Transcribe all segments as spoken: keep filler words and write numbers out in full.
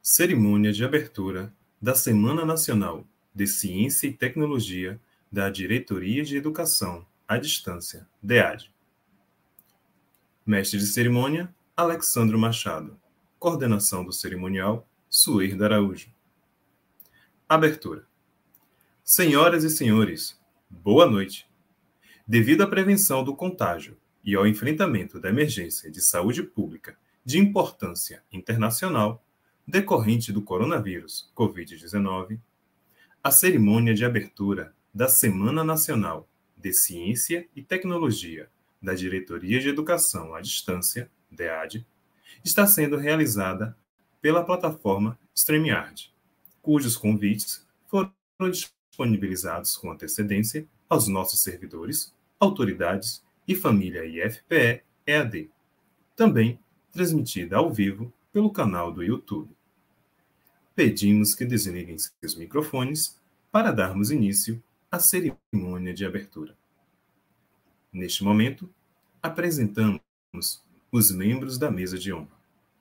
Cerimônia de abertura da Semana Nacional de Ciência e Tecnologia da Diretoria de Educação à Distância, DEAD. Mestre de cerimônia, Alexandro Machado. Coordenação do cerimonial, Suerda Araújo. Abertura. Senhoras e senhores, boa noite. Devido à prevenção do contágio e ao enfrentamento da emergência de saúde pública de importância internacional decorrente do coronavírus covid dezenove, a cerimônia de abertura da Semana Nacional de Ciência e Tecnologia da Diretoria de Educação à Distância, DEAD, está sendo realizada pela plataforma StreamYard, cujos convites foram disponibilizados com antecedência aos nossos servidores, autoridades e família I F P E E A D, também transmitida ao vivo pelo canal do YouTube. Pedimos que desliguem seus microfones para darmos início à cerimônia de abertura. Neste momento, apresentamos os membros da mesa de honra.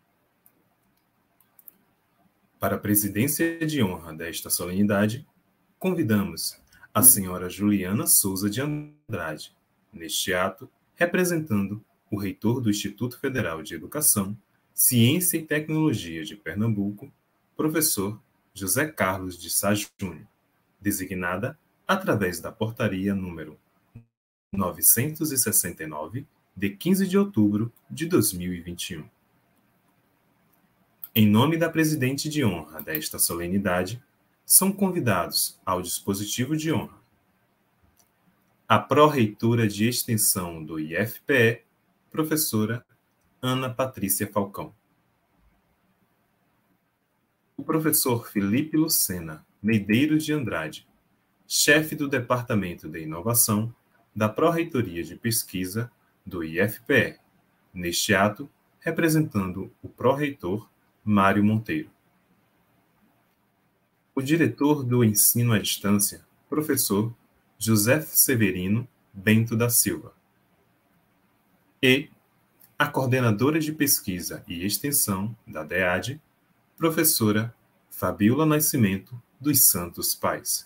Para a presidência de honra desta solenidade, convidamos a senhora Juliana Souza de Andrade, neste ato, representando o reitor do Instituto Federal de Educação, Ciência e Tecnologia de Pernambuco, professor José Carlos de Sá Júnior, designada através da portaria número novecentos e sessenta e nove, de quinze de outubro de dois mil e vinte e um. Em nome da presidente de honra desta solenidade, são convidados ao dispositivo de honra a pró-reitora de extensão do I F P E, professora Ana Patrícia Falcão. O professor Felipe Lucena Medeiros de Andrade, chefe do Departamento de Inovação da Pró-Reitoria de Pesquisa do I F P E, neste ato, representando o pró-reitor Mário Monteiro. O diretor do Ensino à Distância, professor José Severino Bento da Silva. E a coordenadora de Pesquisa e Extensão da DEAD, professora Fabiola Nascimento dos Santos Pais.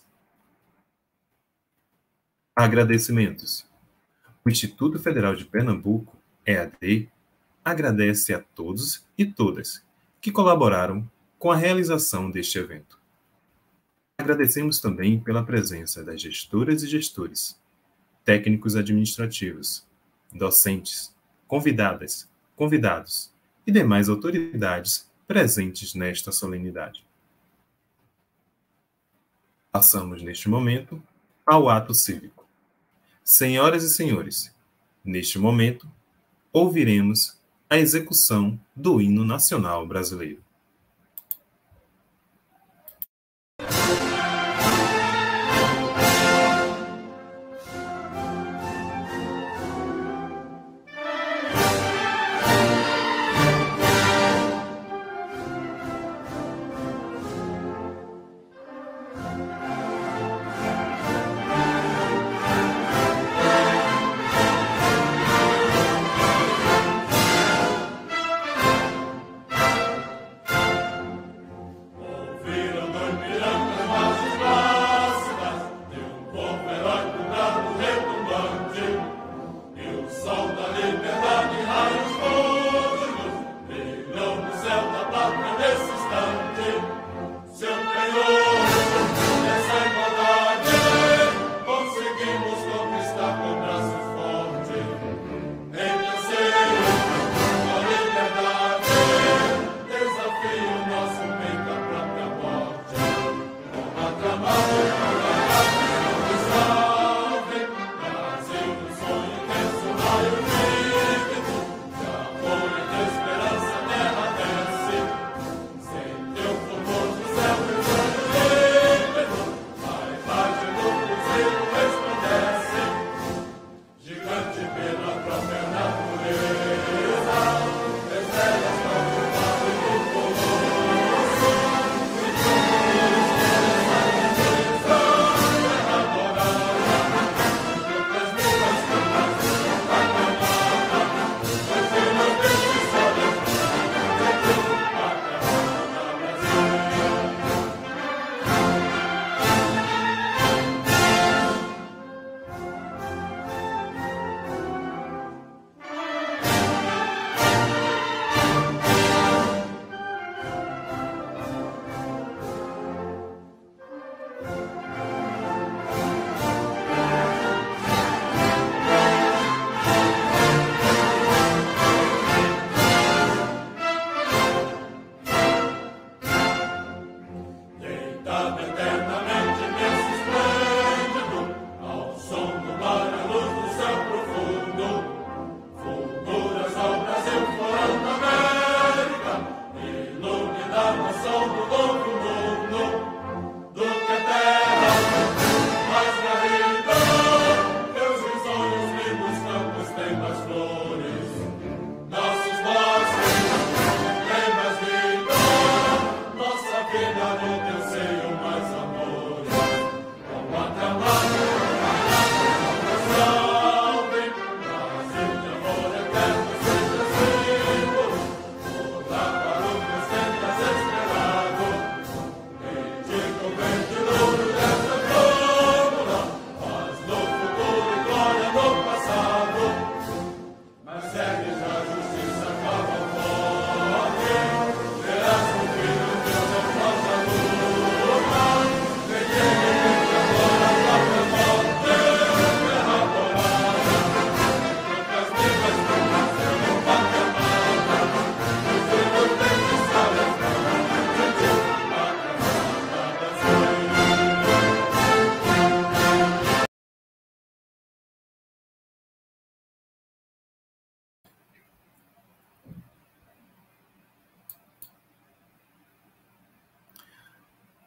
Agradecimentos. O Instituto Federal de Pernambuco, E A D, agradece a todos e todas que colaboraram com a realização deste evento. Agradecemos também pela presença das gestoras e gestores, técnicos administrativos, docentes, convidadas, convidados e demais autoridades presentes nesta solenidade. Passamos, neste momento, ao ato cívico. Senhoras e senhores, neste momento, ouviremos a execução do Hino Nacional Brasileiro.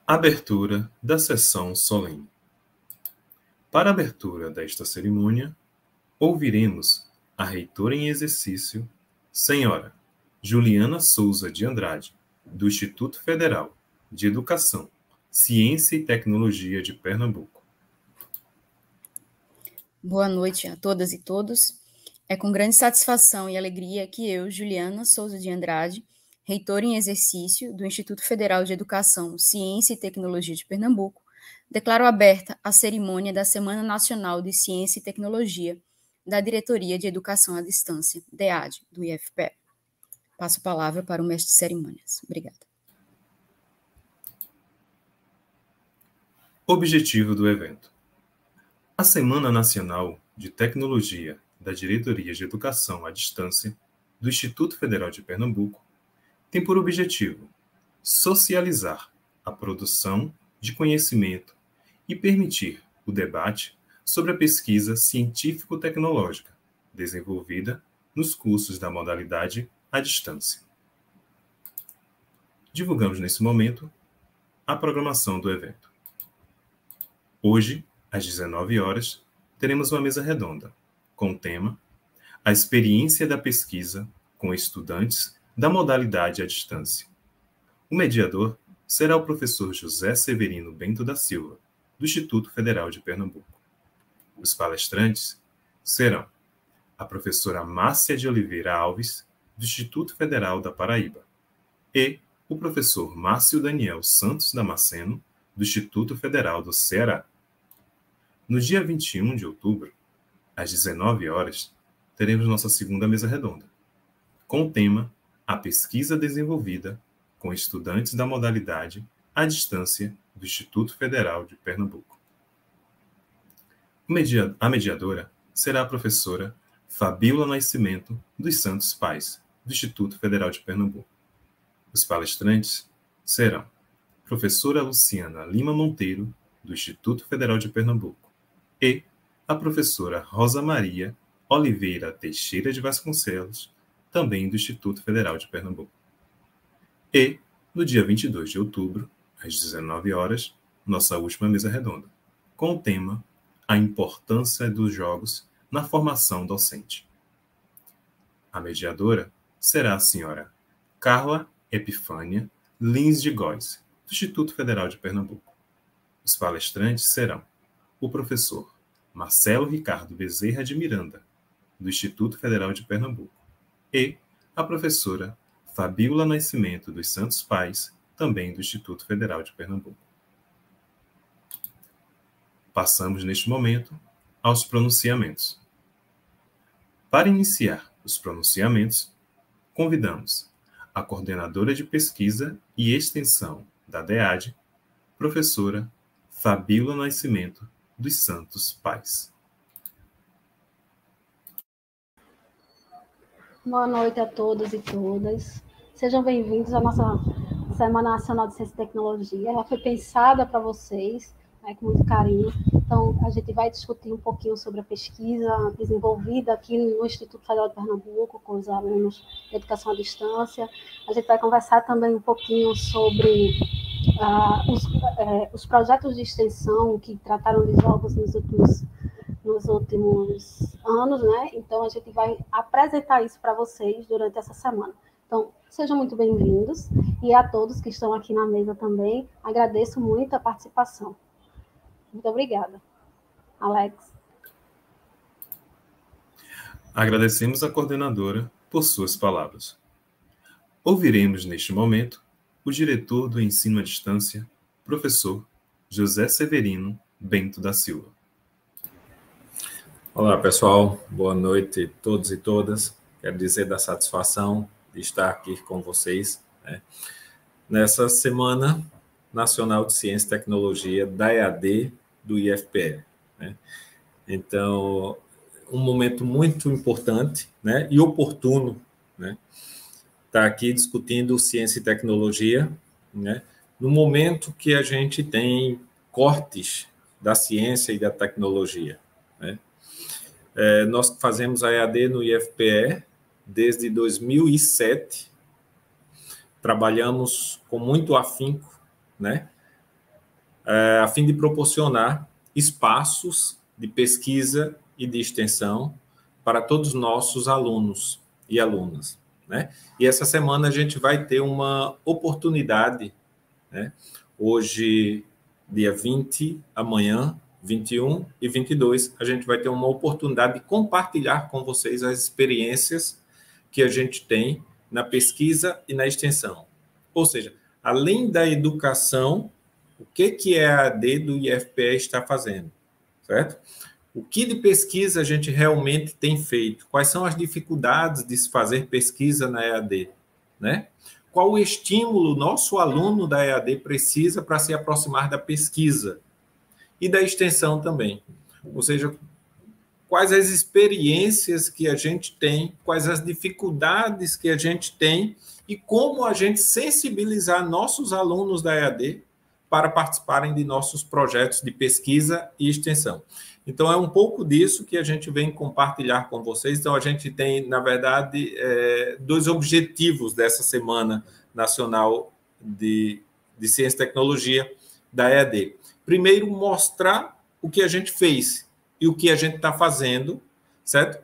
Abertura da sessão solene. Para a abertura desta cerimônia, ouviremos a reitora em exercício, senhora Juliana Souza de Andrade, do Instituto Federal de Educação, Ciência e Tecnologia de Pernambuco. Boa noite a todas e todos. É com grande satisfação e alegria que eu, Juliana Souza de Andrade, reitora em exercício do Instituto Federal de Educação, Ciência e Tecnologia de Pernambuco, declaro aberta a cerimônia da Semana Nacional de Ciência e Tecnologia da Diretoria de Educação à Distância, D E A D, do I F P E. Passo a palavra para o mestre de cerimônias. Obrigada. Objetivo do evento. A Semana Nacional de Tecnologia da Diretoria de Educação à Distância do Instituto Federal de Pernambuco tem por objetivo socializar a produção de conhecimento e permitir o debate sobre a pesquisa científico-tecnológica desenvolvida nos cursos da modalidade à distância. Divulgamos nesse momento a programação do evento. Hoje, às dezenove horas, teremos uma mesa redonda com o tema A Experiência da Pesquisa com Estudantes da Modalidade à Distância. O mediador será o professor José Severino Bento da Silva, do Instituto Federal de Pernambuco. Os palestrantes serão a professora Márcia de Oliveira Alves, do Instituto Federal da Paraíba, e o professor Márcio Daniel Santos Damasceno, do Instituto Federal do Ceará. No dia vinte e um de outubro, às dezenove horas, teremos nossa segunda mesa redonda, com o tema A Pesquisa Desenvolvida com Estudantes da Modalidade à Distância do Instituto Federal de Pernambuco. A mediadora será a professora Fabíola Nascimento dos Santos Pais, do Instituto Federal de Pernambuco. Os palestrantes serão a professora Luciana Lima Monteiro, do Instituto Federal de Pernambuco, e a professora Rosa Maria Oliveira Teixeira de Vasconcelos, também do Instituto Federal de Pernambuco. E, no dia vinte e dois de outubro, às dezenove horas, nossa última mesa redonda, com o tema A Importância dos Jogos na Formação Docente. A mediadora será a senhora Carla Epifânia Lins de Góes, do Instituto Federal de Pernambuco. Os palestrantes serão o professor Marcelo Ricardo Bezerra de Miranda, do Instituto Federal de Pernambuco, e a professora Fabíola Nascimento dos Santos Pais, também do Instituto Federal de Pernambuco. Passamos, neste momento, aos pronunciamentos. Para iniciar os pronunciamentos, convidamos a coordenadora de pesquisa e extensão da D E A D, professora Fabíola Nascimento dos Santos Pais. Boa noite a todos e todas. Sejam bem-vindos à nossa Semana Nacional de Ciência e Tecnologia. Ela foi pensada para vocês, né, com muito carinho. Então, a gente vai discutir um pouquinho sobre a pesquisa desenvolvida aqui no Instituto Federal de Pernambuco, com os alunos de educação à distância. A gente vai conversar também um pouquinho sobre uh, os, uh, os projetos de extensão que trataram de jogos nos últimos, nos últimos anos, né? Então, a gente vai apresentar isso para vocês durante essa semana. Então, sejam muito bem-vindos, e a todos que estão aqui na mesa também, agradeço muito a participação. Muito obrigada. Alex. Agradecemos à coordenadora por suas palavras. Ouviremos, neste momento, o diretor do Ensino à Distância, professor José Severino Bento da Silva. Olá, pessoal. Boa noite a todos e todas. Quero dizer da satisfação de estar aqui com vocês, né, nessa Semana Nacional de Ciência e Tecnologia da E A D do I F P E. Né? Então, um momento muito importante, né, e oportuno, né, estar aqui discutindo ciência e tecnologia, né, no momento que a gente tem cortes da ciência e da tecnologia. Né? É, nós fazemos a E A D no I F P E desde dois mil e sete, trabalhamos com muito afinco, né, é, a fim de proporcionar espaços de pesquisa e de extensão para todos os nossos alunos e alunas, né? E essa semana a gente vai ter uma oportunidade, né? Hoje, dia vinte, amanhã, vinte e um e vinte e dois, a gente vai ter uma oportunidade de compartilhar com vocês as experiências que a gente tem na pesquisa e na extensão. Ou seja, além da educação, o que, que a E A D do I F P E está fazendo, certo? O que de pesquisa a gente realmente tem feito? Quais são as dificuldades de se fazer pesquisa na E A D, né? Qual o estímulo nosso aluno da E A D precisa para se aproximar da pesquisa e da extensão também? Ou seja, quais as experiências que a gente tem, quais as dificuldades que a gente tem e como a gente sensibilizar nossos alunos da E A D para participarem de nossos projetos de pesquisa e extensão. Então, é um pouco disso que a gente vem compartilhar com vocês. Então, a gente tem, na verdade, é, dois objetivos dessa Semana Nacional de, de Ciência e Tecnologia da E A D. Primeiro, mostrar o que a gente fez e o que a gente está fazendo, certo?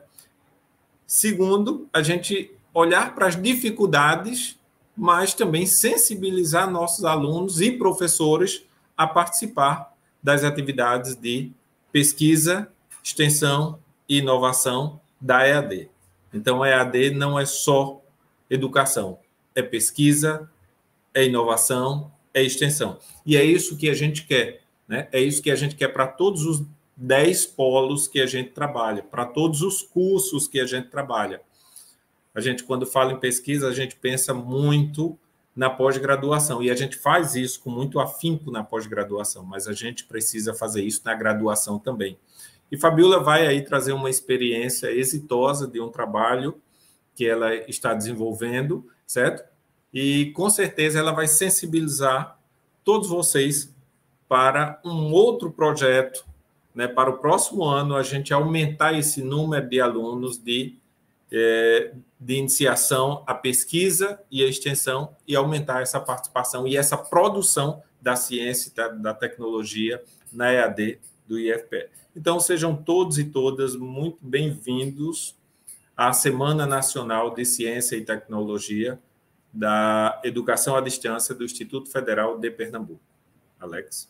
Segundo, a gente olhar para as dificuldades, mas também sensibilizar nossos alunos e professores a participar das atividades de pesquisa, extensão e inovação da E A D. Então, a E A D não é só educação, é pesquisa, é inovação, é extensão. E é isso que a gente quer, né? É isso que a gente quer para todos os dez polos que a gente trabalha, para todos os cursos que a gente trabalha. A gente, quando fala em pesquisa, a gente pensa muito na pós-graduação, e a gente faz isso com muito afinco na pós-graduação, mas a gente precisa fazer isso na graduação também. E Fabiola vai aí trazer uma experiência exitosa de um trabalho que ela está desenvolvendo, certo? E, com certeza, ela vai sensibilizar todos vocês para um outro projeto, né, para o próximo ano, a gente aumentar esse número de alunos de, é, de iniciação à pesquisa e à extensão e aumentar essa participação e essa produção da ciência e da, da tecnologia na E A D do I F P E. Então, sejam todos e todas muito bem-vindos à Semana Nacional de Ciência e Tecnologia da Educação à Distância do Instituto Federal de Pernambuco. Alex.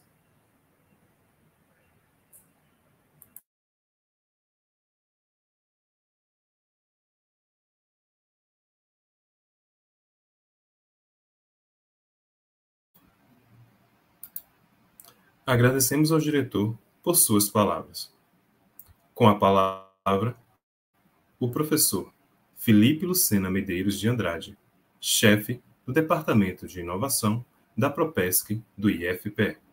Agradecemos ao diretor por suas palavras. Com a palavra, o professor Felipe Lucena Medeiros de Andrade, chefe do Departamento de Inovação da Propesc do I F P E.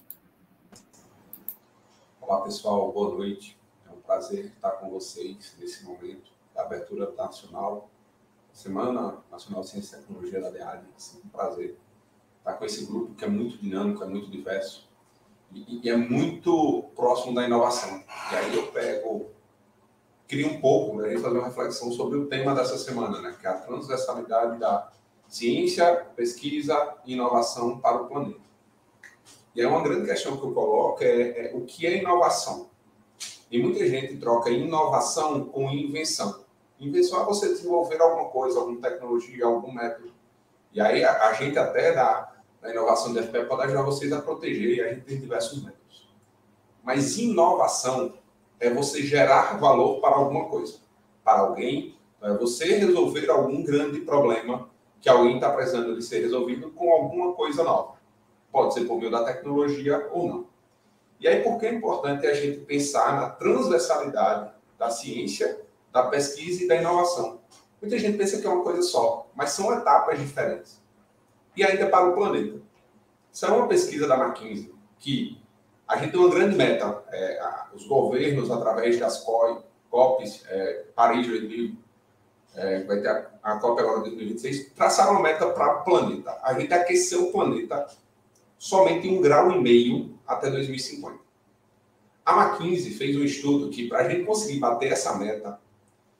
Olá, pessoal, boa noite. É um prazer estar com vocês nesse momento da abertura nacional, Semana Nacional de Ciência e Tecnologia da D A D. É um prazer estar com esse grupo que é muito dinâmico, é muito diverso e, e é muito próximo da inovação. E aí eu pego, crio um pouco, né, e fazer uma reflexão sobre o tema dessa semana, né, que é a transversalidade da ciência, pesquisa e inovação para o planeta. E é uma grande questão que eu coloco é, é o que é inovação. E muita gente troca inovação com invenção. Invenção é você desenvolver alguma coisa, alguma tecnologia, algum método. E aí a, a gente até da, da inovação do I F P E pode ajudar vocês a proteger, e a gente tem diversos métodos. Mas inovação é você gerar valor para alguma coisa, para alguém, é você resolver algum grande problema que alguém está precisando de ser resolvido com alguma coisa nova. Pode ser por meio da tecnologia ou não. E aí, por que é importante a gente pensar na transversalidade da ciência, da pesquisa e da inovação? Muita gente pensa que é uma coisa só, mas são etapas diferentes. E ainda para o planeta. Isso é uma pesquisa da McKinsey, que a gente tem uma grande meta. É, a, os governos, através das COPs, é, Paris dois mil, é, vai ter a, a COP agora de dois mil e vinte e seis, traçaram uma meta para o planeta. A gente aqueceu o planeta somente em um grau e meio até dois mil e cinquenta. A McKinsey fez um estudo que, para a gente conseguir bater essa meta,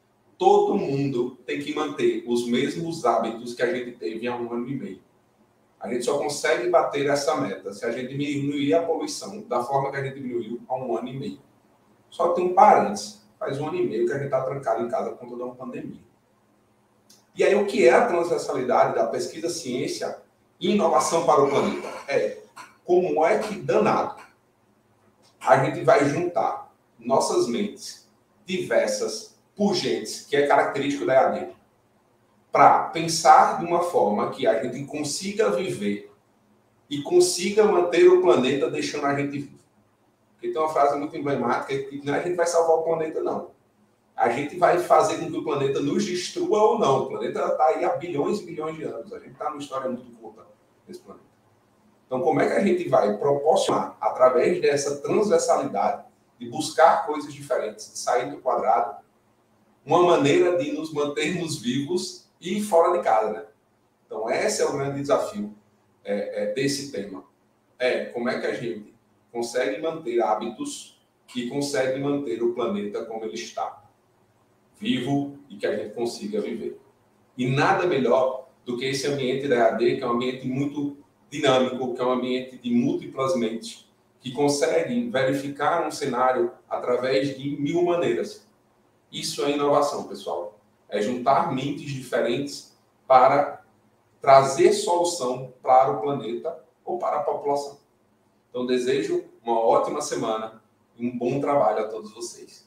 todo mundo tem que manter os mesmos hábitos que a gente teve há um ano e meio. A gente só consegue bater essa meta se a gente diminuir a poluição da forma que a gente diminuiu há um ano e meio. Só tem um parênteses. Faz um ano e meio que a gente está trancado em casa por conta de uma pandemia. E aí, o que é a transversalidade da pesquisa, ciência e inovação para o planeta? É como é que, danado, a gente vai juntar nossas mentes diversas, pungentes, que é característico da E A D, para pensar de uma forma que a gente consiga viver e consiga manter o planeta deixando a gente vivo. Porque tem uma frase muito emblemática que não é a gente vai salvar o planeta, não. A gente vai fazer com que o planeta nos destrua ou não. O planeta está aí há bilhões e bilhões de anos. A gente está numa história muito curta nesse planeta. Então, como é que a gente vai proporcionar, através dessa transversalidade, de buscar coisas diferentes, de sair do quadrado, uma maneira de nos mantermos vivos e fora de casa, né? Então, esse é o grande desafio é, é, desse tema. É como é que a gente consegue manter hábitos e consegue manter o planeta como ele está, vivo e que a gente consiga viver. E nada melhor do que esse ambiente da E A D, que é um ambiente muito dinâmico, que é um ambiente de múltiplas mentes, que consegue verificar um cenário através de mil maneiras. Isso é inovação, pessoal. É juntar mentes diferentes para trazer solução para o planeta ou para a população. Então, desejo uma ótima semana e um bom trabalho a todos vocês.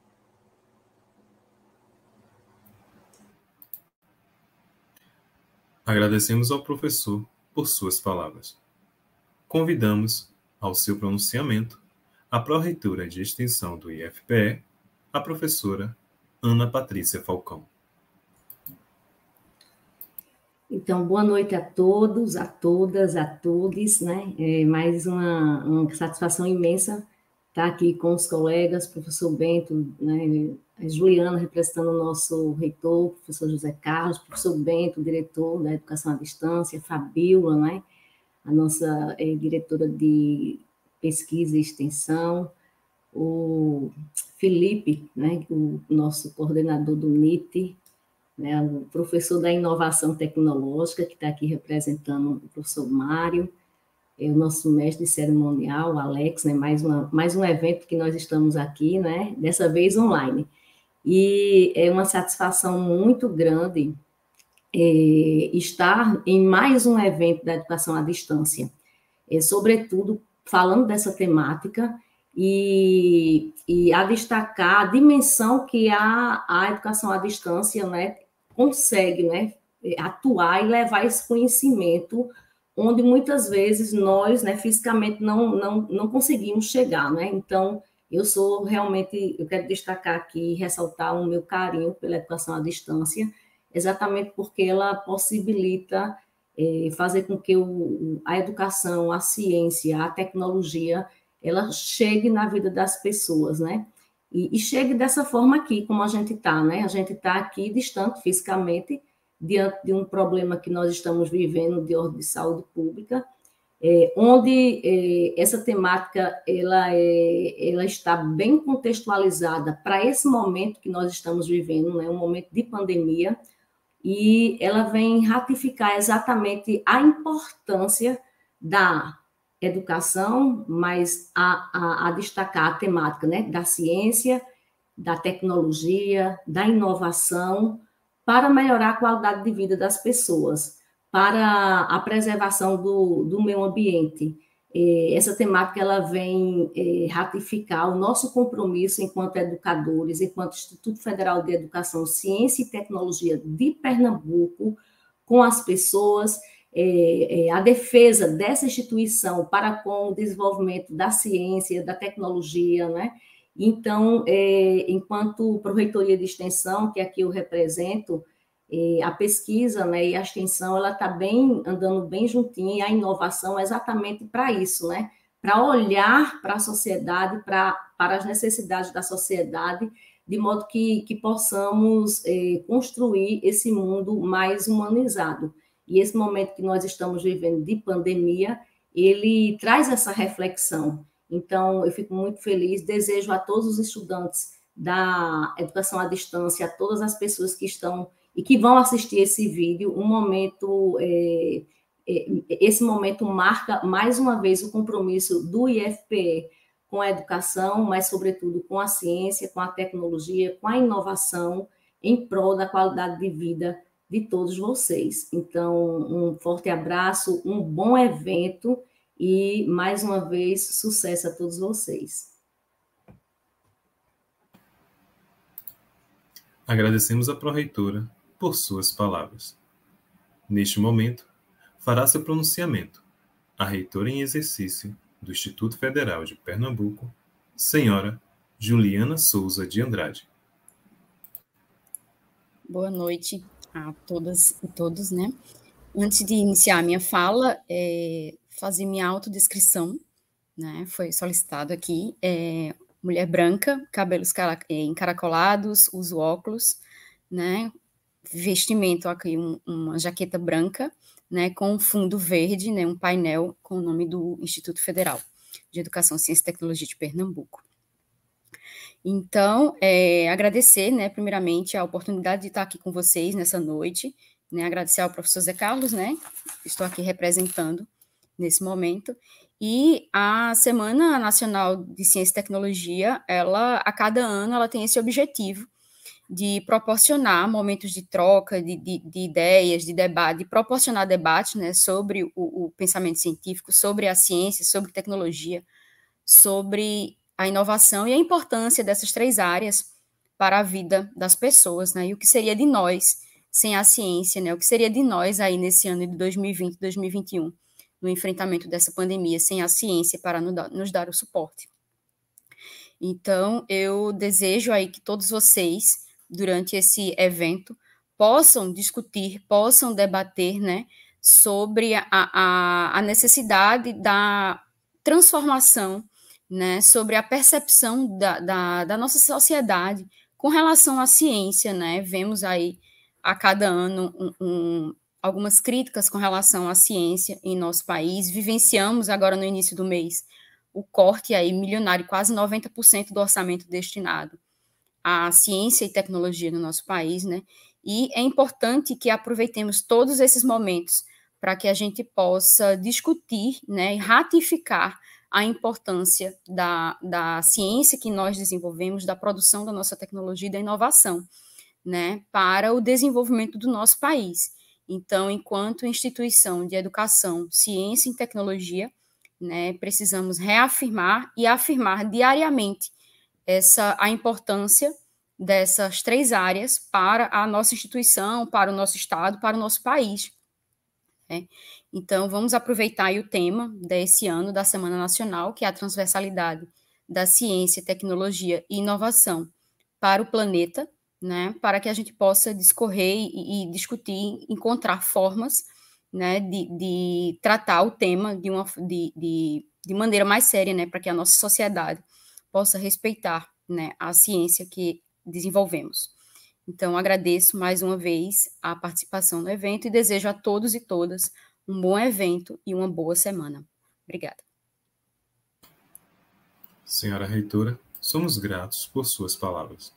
Agradecemos ao professor por suas palavras. Convidamos ao seu pronunciamento a pró-reitora de extensão do I F P E, a professora Ana Patrícia Falcão. Então, boa noite a todos, a todas, a todos, né? É mais uma, uma satisfação imensa estar aqui com os colegas, professor Bento, né? A Juliana representando o nosso reitor, professor José Carlos, professor Bento, diretor da Educação à Distância, Fabíola, né? A nossa é, diretora de pesquisa e extensão, o Felipe, né? O nosso coordenador do N I T, né, o professor da inovação tecnológica, que está aqui representando o professor Mário, é o nosso mestre cerimonial, o Alex, né, mais, uma, mais um evento que nós estamos aqui, né, dessa vez online. E é uma satisfação muito grande é, estar em mais um evento da educação à distância, é, sobretudo falando dessa temática e, e a destacar a dimensão que a, a educação à distância, né, consegue, né, atuar e levar esse conhecimento onde muitas vezes nós, né, fisicamente não, não, não conseguimos chegar, né? Então, eu sou realmente, eu quero destacar aqui, ressaltar o meu carinho pela educação à distância, exatamente porque ela possibilita é, fazer com que o, a educação, a ciência, a tecnologia, ela chegue na vida das pessoas, né? E, e chegue dessa forma aqui, como a gente está, né? A gente está aqui distante fisicamente, diante de um problema que nós estamos vivendo de ordem de saúde pública, é, onde é, essa temática ela, é, ela está bem contextualizada para esse momento que nós estamos vivendo, né? Um momento de pandemia, e ela vem ratificar exatamente a importância da educação, mas a, a, a destacar a temática, né, da ciência, da tecnologia, da inovação, para melhorar a qualidade de vida das pessoas, para a preservação do, do meio ambiente. Essa temática ela vem ratificar o nosso compromisso enquanto educadores, enquanto Instituto Federal de Educação, Ciência e Tecnologia de Pernambuco, com as pessoas, É, é, a defesa dessa instituição para com o desenvolvimento da ciência, da tecnologia, né? Então, é, enquanto pró-reitoria de extensão, que aqui eu represento, é, a pesquisa, né, e a extensão, ela está bem, andando bem juntinha, e a inovação é exatamente para isso, né? Para olhar para a sociedade, pra, para as necessidades da sociedade, de modo que, que possamos é, construir esse mundo mais humanizado. E esse momento que nós estamos vivendo de pandemia, ele traz essa reflexão. Então, eu fico muito feliz, desejo a todos os estudantes da educação à distância, a todas as pessoas que estão e que vão assistir esse vídeo, um momento é, esse momento marca, mais uma vez, o compromisso do I F P E com a educação, mas, sobretudo, com a ciência, com a tecnologia, com a inovação, em prol da qualidade de vida de todos vocês. Então, um forte abraço, um bom evento e, mais uma vez, sucesso a todos vocês. Agradecemos à pró-reitora por suas palavras. Neste momento, fará seu pronunciamento a reitora em exercício do Instituto Federal de Pernambuco, senhora Juliana Souza de Andrade. Boa noite a todas e todos, né? Antes de iniciar a minha fala, é, fazer minha autodescrição, né? Foi solicitado aqui, é, mulher branca, cabelos encaracolados, uso óculos, né? Vestimento aqui, um, uma jaqueta branca, né? Com um fundo verde, né? Um painel com o nome do Instituto Federal de Educação, Ciência e Tecnologia de Pernambuco. Então, é, agradecer, né, primeiramente, a oportunidade de estar aqui com vocês nessa noite, né, agradecer ao professor Zé Carlos, né, estou aqui representando nesse momento, e a Semana Nacional de Ciência e Tecnologia, ela, a cada ano, ela tem esse objetivo de proporcionar momentos de troca, de, de, de ideias, de debate, de proporcionar debate, né, sobre o, o pensamento científico, sobre a ciência, sobre tecnologia, sobre a inovação e a importância dessas três áreas para a vida das pessoas, né? E o que seria de nós sem a ciência, né? O que seria de nós aí nesse ano de dois mil e vinte, dois mil e vinte e um, no enfrentamento dessa pandemia, sem a ciência para nos dar o suporte. Então, eu desejo aí que todos vocês, durante esse evento, possam discutir, possam debater, né, sobre a, a, a necessidade da transformação, né, sobre a percepção da, da, da nossa sociedade com relação à ciência, né, vemos aí a cada ano um, um, algumas críticas com relação à ciência em nosso país, vivenciamos agora no início do mês o corte aí milionário, quase noventa por cento do orçamento destinado à ciência e tecnologia no nosso país, né, e é importante que aproveitemos todos esses momentos para que a gente possa discutir, né, e ratificar a importância da, da ciência que nós desenvolvemos, da produção da nossa tecnologia e da inovação, né, para o desenvolvimento do nosso país. Então, enquanto instituição de educação, ciência e tecnologia, né, precisamos reafirmar e afirmar diariamente essa, a importância dessas três áreas para a nossa instituição, para o nosso estado, para o nosso país. Né? Então, vamos aproveitar aí o tema desse ano da Semana Nacional, que é a transversalidade da ciência, tecnologia e inovação para o planeta, né, para que a gente possa discorrer e, e discutir, encontrar formas, né, de, de tratar o tema de, uma, de, de, de maneira mais séria, né, para que a nossa sociedade possa respeitar, né, a ciência que desenvolvemos. Então, agradeço mais uma vez a participação no evento e desejo a todos e todas um bom evento e uma boa semana. Obrigada. Senhora reitora, somos gratos por suas palavras.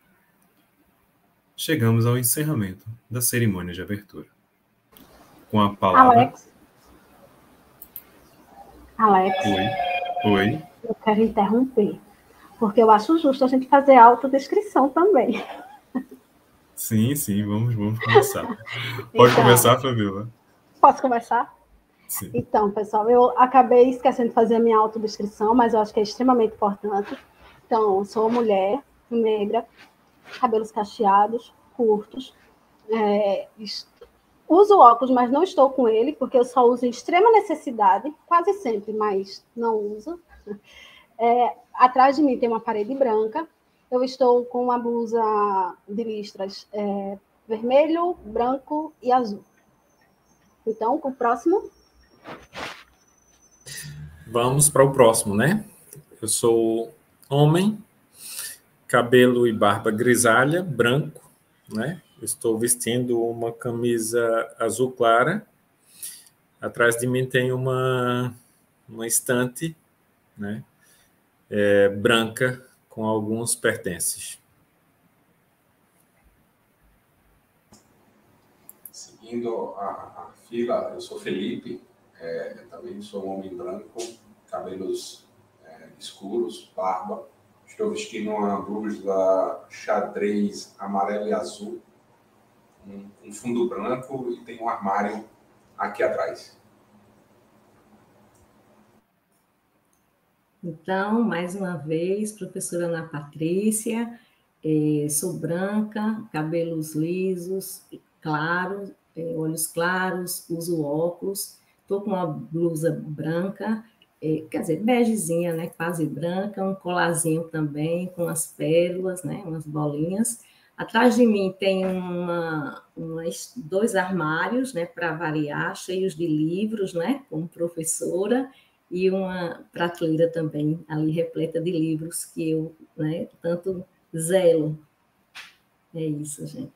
Chegamos ao encerramento da cerimônia de abertura. Com a palavra... Alex. Alex. Oi. Oi. Eu quero interromper, porque eu acho justo a gente fazer autodescrição também. Sim, sim, vamos, vamos começar. Pode então, começar, Fabiola. Posso começar? Sim. Então, pessoal, eu acabei esquecendo de fazer a minha autodescrição, mas eu acho que é extremamente importante. Então, sou mulher, negra, cabelos cacheados, curtos, é, uso óculos, mas não estou com ele, porque eu só uso em extrema necessidade, quase sempre, mas não uso. É, atrás de mim tem uma parede branca, eu estou com uma blusa de listras é, vermelho, branco e azul. Então, com o próximo. Vamos para o próximo, né? Eu sou homem, cabelo e barba grisalha, branco, né? Estou vestindo uma camisa azul clara. Atrás de mim tem uma, uma estante, né? É, branca, com alguns pertences. Sim. seguindo a, a fila, eu sou Felipe, é, também sou um homem branco, cabelos é, escuros, barba. Estou vestindo uma blusa xadrez amarelo e azul, um, um fundo branco e tem um armário aqui atrás. Então, mais uma vez, professora Ana Patrícia, é, sou branca, cabelos lisos, claros, é, olhos claros, uso óculos, estou com uma blusa branca, é, quer dizer, begezinha, né, quase branca, um colarzinho também, com as pérolas, né, umas bolinhas. Atrás de mim tem uma, umas, dois armários, né, para variar, cheios de livros, né, como professora, e uma prateleira também ali repleta de livros que eu, né, tanto zelo. É isso, gente.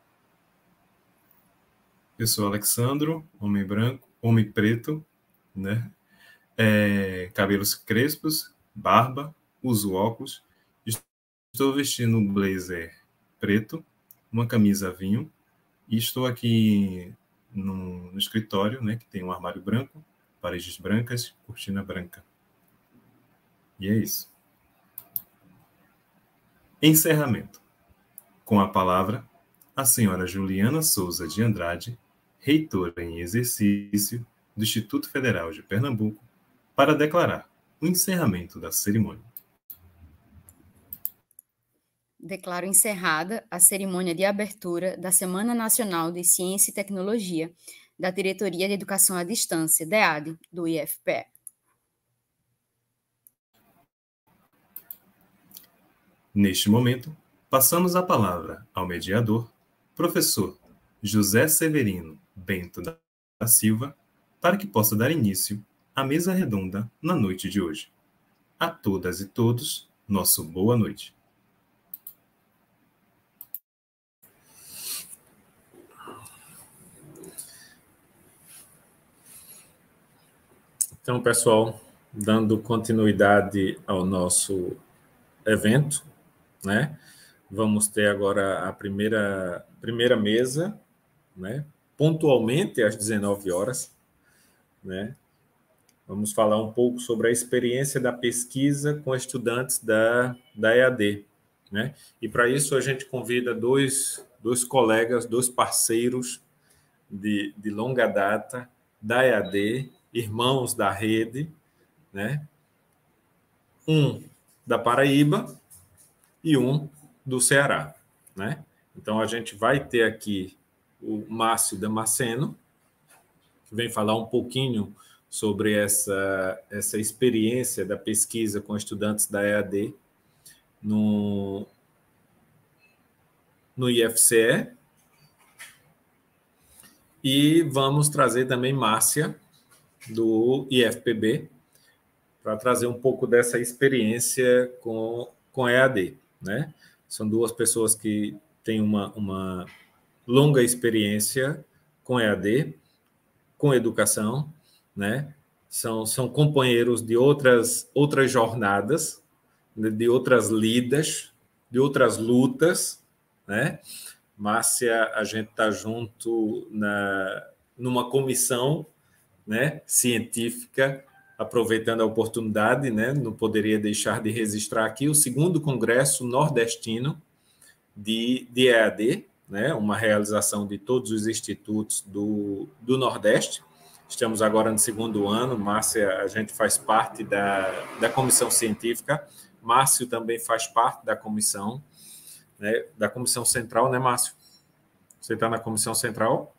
Eu sou Alexandro, homem branco, homem preto, né? É, cabelos crespos, barba, uso óculos. Estou vestindo um blazer preto, uma camisa vinho, e estou aqui no, no escritório, né, que tem um armário branco, paredes brancas, cortina branca. E é isso. Encerramento. Com a palavra, a senhora Juliana Souza de Andrade, reitora em exercício do Instituto Federal de Pernambuco, para declarar o encerramento da cerimônia. Declaro encerrada a cerimônia de abertura da Semana Nacional de Ciência e Tecnologia da Diretoria de Educação à Distância, D E A D, do I F P E. Neste momento, passamos a palavra ao mediador, professor José Severino Bento da Silva, para que possa dar início à mesa redonda na noite de hoje. A todas e todos, nosso boa noite. Então, pessoal, dando continuidade ao nosso evento, né? Vamos ter agora a primeira, primeira mesa, né? Pontualmente às dezenove horas, né? Vamos falar um pouco sobre a experiência da pesquisa com estudantes da, da E A D, né? E para isso a gente convida dois, dois colegas, dois parceiros de, de longa data da E A D, irmãos da rede, né? Um da Paraíba e um do Ceará, né? Então a gente vai ter aqui o Márcio Damasceno, que vem falar um pouquinho sobre essa, essa experiência da pesquisa com estudantes da E A D no, no I F C E, e vamos trazer também Márcia, do I F P B, para trazer um pouco dessa experiência com, com E A D, né? São duas pessoas que têm uma, uma longa experiência com E A D, com educação, né? São, são companheiros de outras, outras jornadas, de outras lidas, de outras lutas, né? Márcia, a gente está junto na, numa comissão, né, científica, aproveitando a oportunidade, né, não poderia deixar de registrar aqui o segundo Congresso Nordestino de, de E A D, né, uma realização de todos os institutos do, do Nordeste. Estamos agora no segundo ano. Márcia, a gente faz parte da, da comissão científica. Márcio também faz parte da comissão, né, da comissão central, né, Márcio? Você está na comissão central?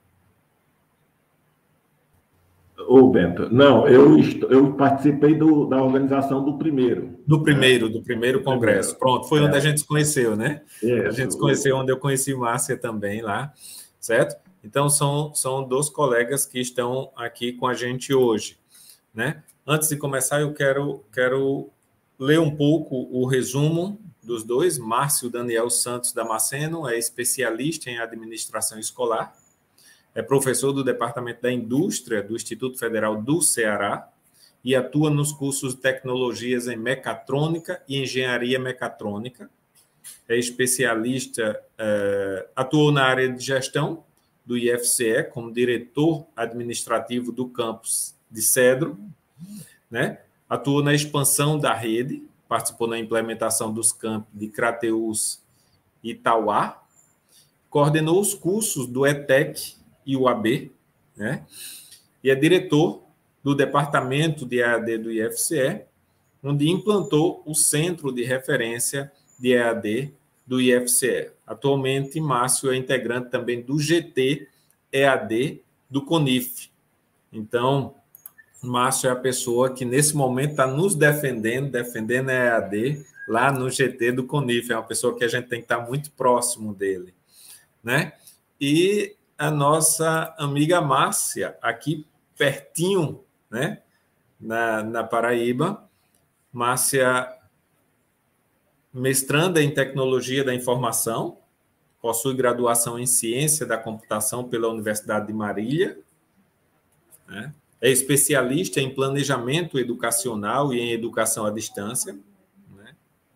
Ô, Bento, não, eu, eu participei do, da organização do primeiro. Do primeiro, né? do primeiro congresso. Pronto, foi é. onde a gente se conheceu, né? Isso. A gente se conheceu onde eu conheci Márcia também lá, certo? Então, são, são dois colegas que estão aqui com a gente hoje, né? Antes de começar, eu quero, quero ler um pouco o resumo dos dois. Márcio Daniel Santos Damasceno é especialista em administração escolar, é professor do Departamento da Indústria do Instituto Federal do Ceará e atua nos cursos de tecnologias em mecatrônica e engenharia mecatrônica. É especialista, é, atuou na área de gestão do I F C E como diretor administrativo do campus de Cedro, né? Atuou na expansão da rede, participou na implementação dos campos de Crateús e Itauá, coordenou os cursos do E T E C e U A B, né? E é diretor do Departamento de E A D do I F C E, onde implantou o Centro de Referência de E A D do I F C E. Atualmente, Márcio é integrante também do G T E A D do CONIF. Então, Márcio é a pessoa que, nesse momento, está nos defendendo, defendendo a E A D lá no G T do CONIF. É uma pessoa que a gente tem que estar muito próximo dele, né? E a nossa amiga Márcia, aqui pertinho, né? Na, na Paraíba. Márcia, mestranda em Tecnologia da Informação, possui graduação em Ciência da Computação pela Universidade de Marília, né? É especialista em Planejamento Educacional e em Educação à Distância, né?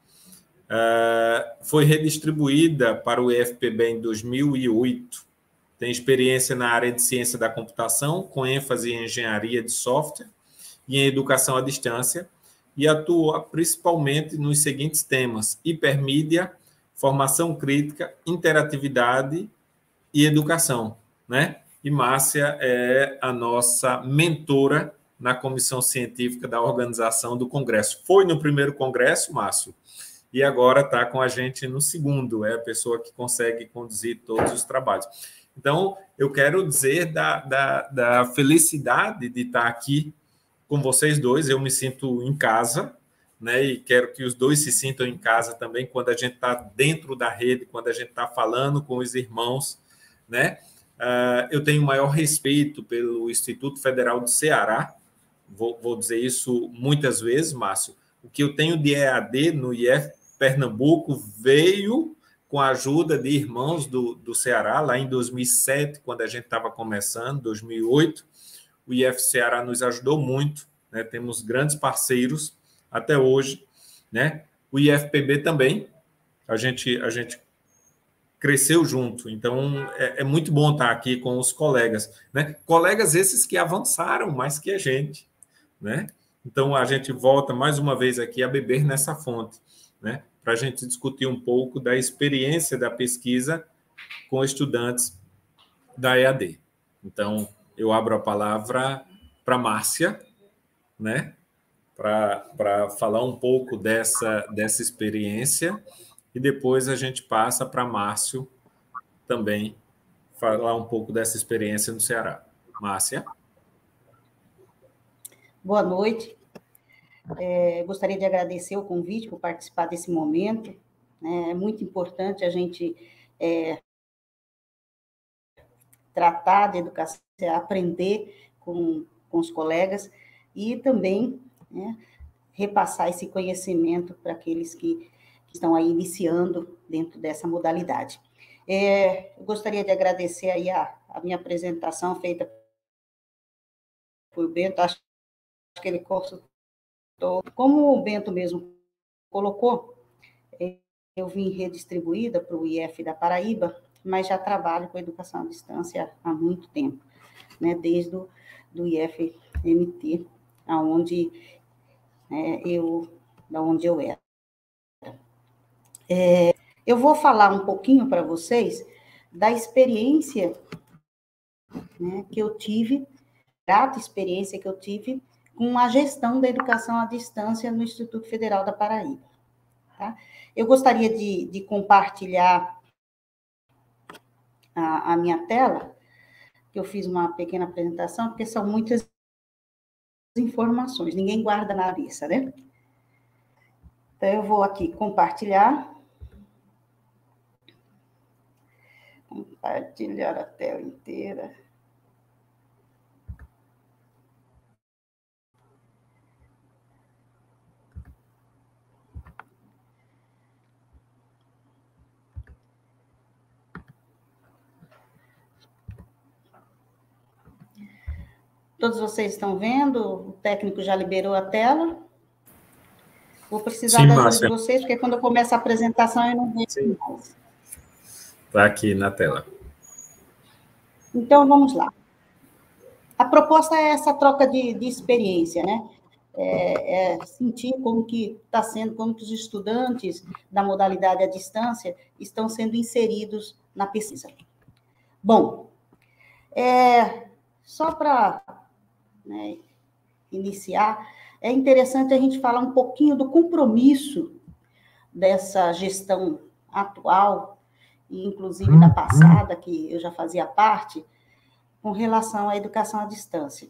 Uh, foi redistribuída para o I F P B em dois mil e oito, tem experiência na área de Ciência da Computação, com ênfase em Engenharia de Software e em Educação à Distância, e atua principalmente nos seguintes temas: hipermídia, formação crítica, interatividade e educação, né? E Márcia é a nossa mentora na comissão científica da organização do Congresso. Foi no primeiro Congresso, Márcio, e agora está com a gente no segundo, é a pessoa que consegue conduzir todos os trabalhos. Então, eu quero dizer da, da, da felicidade de estar aqui com vocês dois. Eu me sinto em casa, né? E quero que os dois se sintam em casa também quando a gente está dentro da rede, quando a gente está falando com os irmãos, né? Uh, eu tenho maior respeito pelo Instituto Federal do Ceará, vou, vou dizer isso muitas vezes, Márcio. O que eu tenho de E A D no I F Pernambuco veio com a ajuda de irmãos do, do Ceará, lá em dois mil e sete, quando a gente estava começando, dois mil e oito, o I F Ceará nos ajudou muito, né? Temos grandes parceiros até hoje, né? O I F P B também, a gente, a gente cresceu junto, então é, é muito bom estar aqui com os colegas, né? Colegas esses que avançaram mais que a gente, né? Então a gente volta mais uma vez aqui a beber nessa fonte, né? Para a gente discutir um pouco da experiência da pesquisa com estudantes da E A D. Então, eu abro a palavra para a Márcia, né? Para falar um pouco dessa, dessa experiência, e depois a gente passa para Márcio também falar um pouco dessa experiência no Ceará. Márcia? Boa noite. É, gostaria de agradecer o convite por participar desse momento, né? É muito importante a gente é, tratar de educação, aprender com, com os colegas e também, né, repassar esse conhecimento para aqueles que, que estão aí iniciando dentro dessa modalidade. É, eu gostaria de agradecer aí a, a minha apresentação feita por Bento, acho que ele consultou. Como o Bento mesmo colocou, eu vim redistribuída para o I F da Paraíba, mas já trabalho com educação à distância há muito tempo, né? Desde o do I F M T, aonde, né, eu, da onde eu era. É, eu vou falar um pouquinho para vocês da experiência, né, que eu tive, grata experiência que eu tive com a gestão da educação à distância no Instituto Federal da Paraíba. Tá? Eu gostaria de, de compartilhar a, a minha tela, que eu fiz uma pequena apresentação, porque são muitas informações, ninguém guarda na cabeça, né? Então, eu vou aqui compartilhar. Compartilhar a tela inteira. Todos vocês estão vendo? O técnico já liberou a tela. Vou precisar Sim, da ajuda Márcia. de vocês, porque quando eu começo a apresentação eu não vejo Sim. mais. Está aqui na tela. Então, vamos lá. A proposta é essa troca de, de experiência, né? É, é sentir como que está sendo, como que os estudantes da modalidade à distância estão sendo inseridos na pesquisa. Bom, é, só para, né, iniciar, é interessante a gente falar um pouquinho do compromisso dessa gestão atual, e inclusive da passada, que eu já fazia parte, com relação à educação à distância.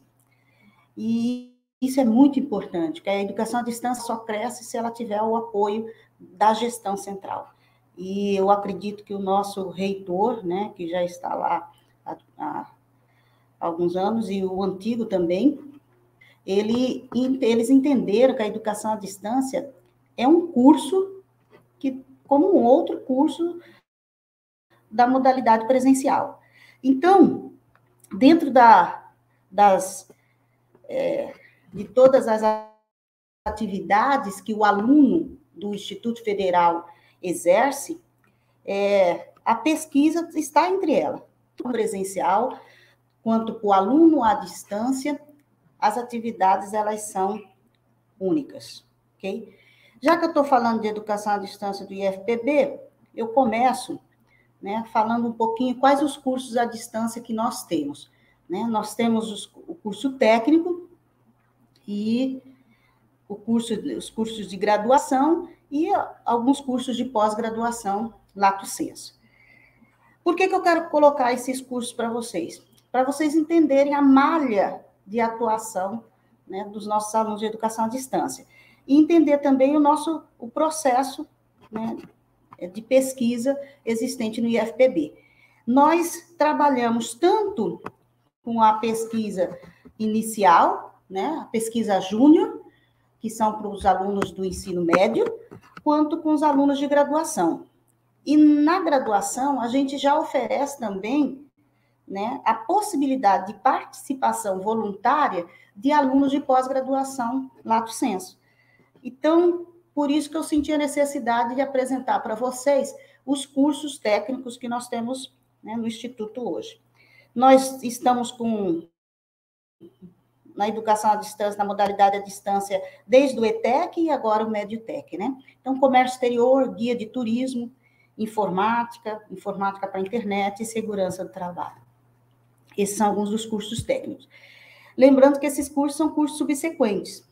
E isso é muito importante, porque a educação à distância só cresce se ela tiver o apoio da gestão central. E eu acredito que o nosso reitor, né, que já está lá há, há alguns anos, e o antigo também, ele, eles entenderam que a educação à distância é um curso que, como um outro curso da modalidade presencial. Então, dentro da, das, é, de todas as atividades que o aluno do Instituto Federal exerce, é, a pesquisa está entre elas, tanto presencial quanto para o aluno à distância, as atividades elas são únicas, ok? Já que eu estou falando de educação à distância do I F P B, eu começo, né, falando um pouquinho quais os cursos à distância que nós temos. Né? Nós temos os, o curso técnico e o curso, os cursos de graduação e alguns cursos de pós-graduação, lato sensu. Por que que eu quero colocar esses cursos para vocês? Para vocês entenderem a malha de atuação, né, dos nossos alunos de educação à distância. E entender também o nosso o processo, né, de pesquisa existente no I F P B. Nós trabalhamos tanto com a pesquisa inicial, né, a pesquisa júnior, que são para os alunos do ensino médio, quanto com os alunos de graduação. E na graduação, a gente já oferece também, né, a possibilidade de participação voluntária de alunos de pós-graduação lato sensu. Então, por isso que eu senti a necessidade de apresentar para vocês os cursos técnicos que nós temos, né, no Instituto hoje. Nós estamos com, na educação à distância, na modalidade à distância, desde o ETEC e agora o MEDIUTEC, né? Então, comércio exterior, guia de turismo, informática, informática para a internet e segurança do trabalho. Esses são alguns dos cursos técnicos. Lembrando que esses cursos são cursos subsequentes.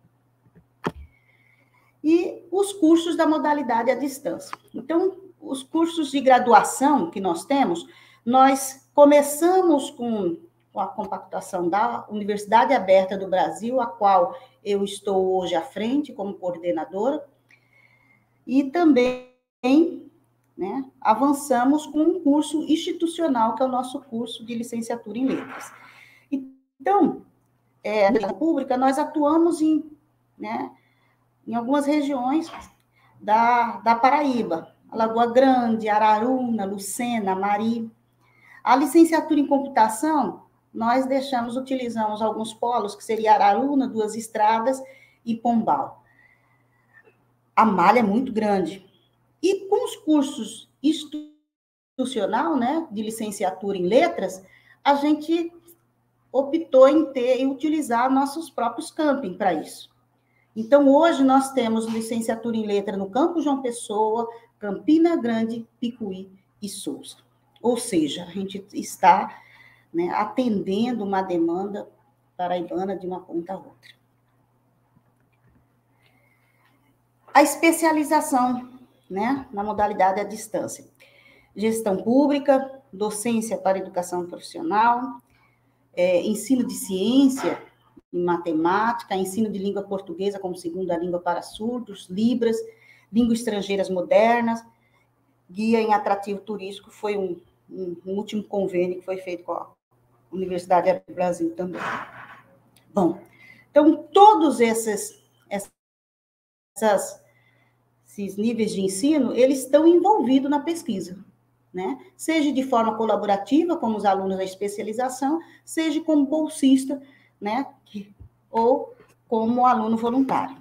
E os cursos da modalidade à distância. Então, os cursos de graduação que nós temos, nós começamos com a compactação da Universidade Aberta do Brasil, a qual eu estou hoje à frente como coordenadora, e também, né, avançamos com um curso institucional, que é o nosso curso de licenciatura em letras. Então, é, na pública, nós atuamos em, né, em algumas regiões da, da Paraíba, Lagoa Grande, Araruna, Lucena, Mari. A licenciatura em computação, nós deixamos, utilizamos alguns polos, que seria Araruna, Duas Estradas e Pombal. A malha é muito grande. E com os cursos institucional, né, de licenciatura em letras, a gente optou em ter e utilizar nossos próprios camping para isso. Então, hoje nós temos licenciatura em letra no Campo João Pessoa, Campina Grande, Picuí e Souza. Ou seja, a gente está, né, atendendo uma demanda paraibana de uma ponta a outra. A especialização, né, na modalidade à distância. Gestão pública, docência para educação profissional, é, ensino de ciência em matemática, ensino de língua portuguesa como segunda língua para surdos, Libras, línguas estrangeiras modernas, guia em atrativo turístico, foi um, um, um último convênio que foi feito com a Universidade do Brasil também. Bom, então, todos esses, essas, esses níveis de ensino, eles estão envolvidos na pesquisa, né? Seja de forma colaborativa, como os alunos da especialização, seja como bolsista, né, ou como aluno voluntário.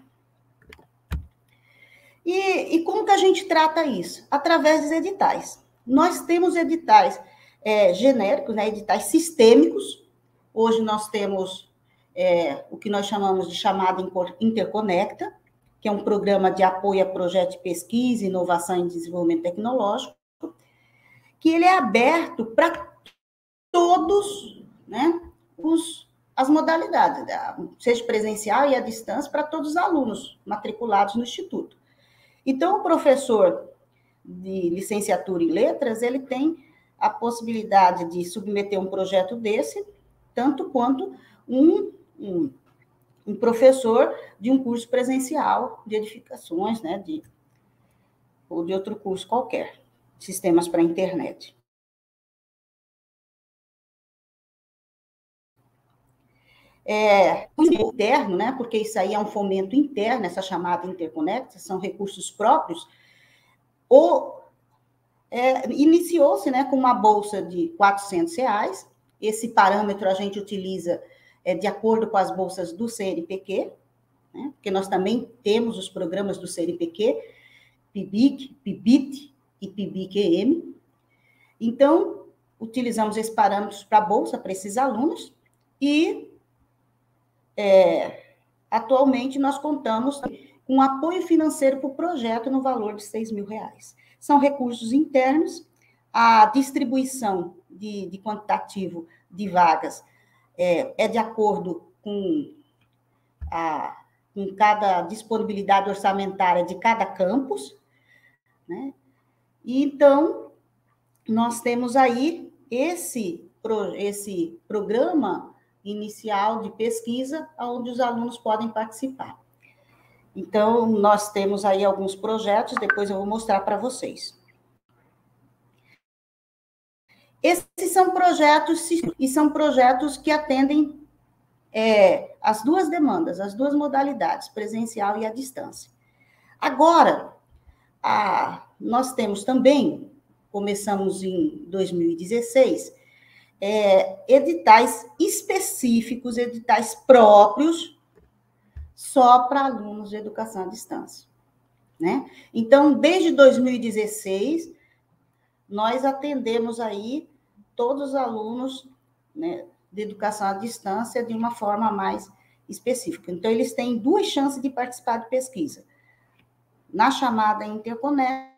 E, e como que a gente trata isso? Através dos editais. Nós temos editais é, genéricos, né, editais sistêmicos. Hoje nós temos é, o que nós chamamos de chamada Interconecta, que é um programa de apoio a projetos de pesquisa, inovação e desenvolvimento tecnológico, que ele é aberto para todos, né, os, as modalidades, seja presencial e à distância, para todos os alunos matriculados no Instituto. Então, o professor de licenciatura em letras, ele tem a possibilidade de submeter um projeto desse, tanto quanto um, um, um professor de um curso presencial de edificações, né, de, ou de outro curso qualquer, sistemas para a internet. É, interno, né, porque isso aí é um fomento interno, essa chamada interconecta, são recursos próprios, ou é, iniciou-se, né, com uma bolsa de quatrocentos reais, esse parâmetro a gente utiliza é, de acordo com as bolsas do C N P Q, né, porque nós também temos os programas do C N P Q, P I B I C, P I B I T e P I B I Q M. Então, utilizamos esses parâmetros para a bolsa, para esses alunos, e É, atualmente, nós contamos com apoio financeiro para o projeto no valor de seis mil reais. São recursos internos, a distribuição de, de quantitativo de vagas é, é de acordo com, a, com cada disponibilidade orçamentária de cada campus, né? E, então, nós temos aí esse, esse programa inicial de pesquisa, onde os alunos podem participar. Então, nós temos aí alguns projetos, depois eu vou mostrar para vocês. Esses são projetos, e são projetos que atendem é, as duas demandas, as duas modalidades, presencial e à distância. Agora, a, nós temos também, começamos em dois mil e dezesseis, É, editais específicos, editais próprios, só para alunos de educação à distância, né? Então, desde dois mil e dezesseis, nós atendemos aí todos os alunos, né, de educação à distância de uma forma mais específica. Então, eles têm duas chances de participar de pesquisa, na chamada Interconecta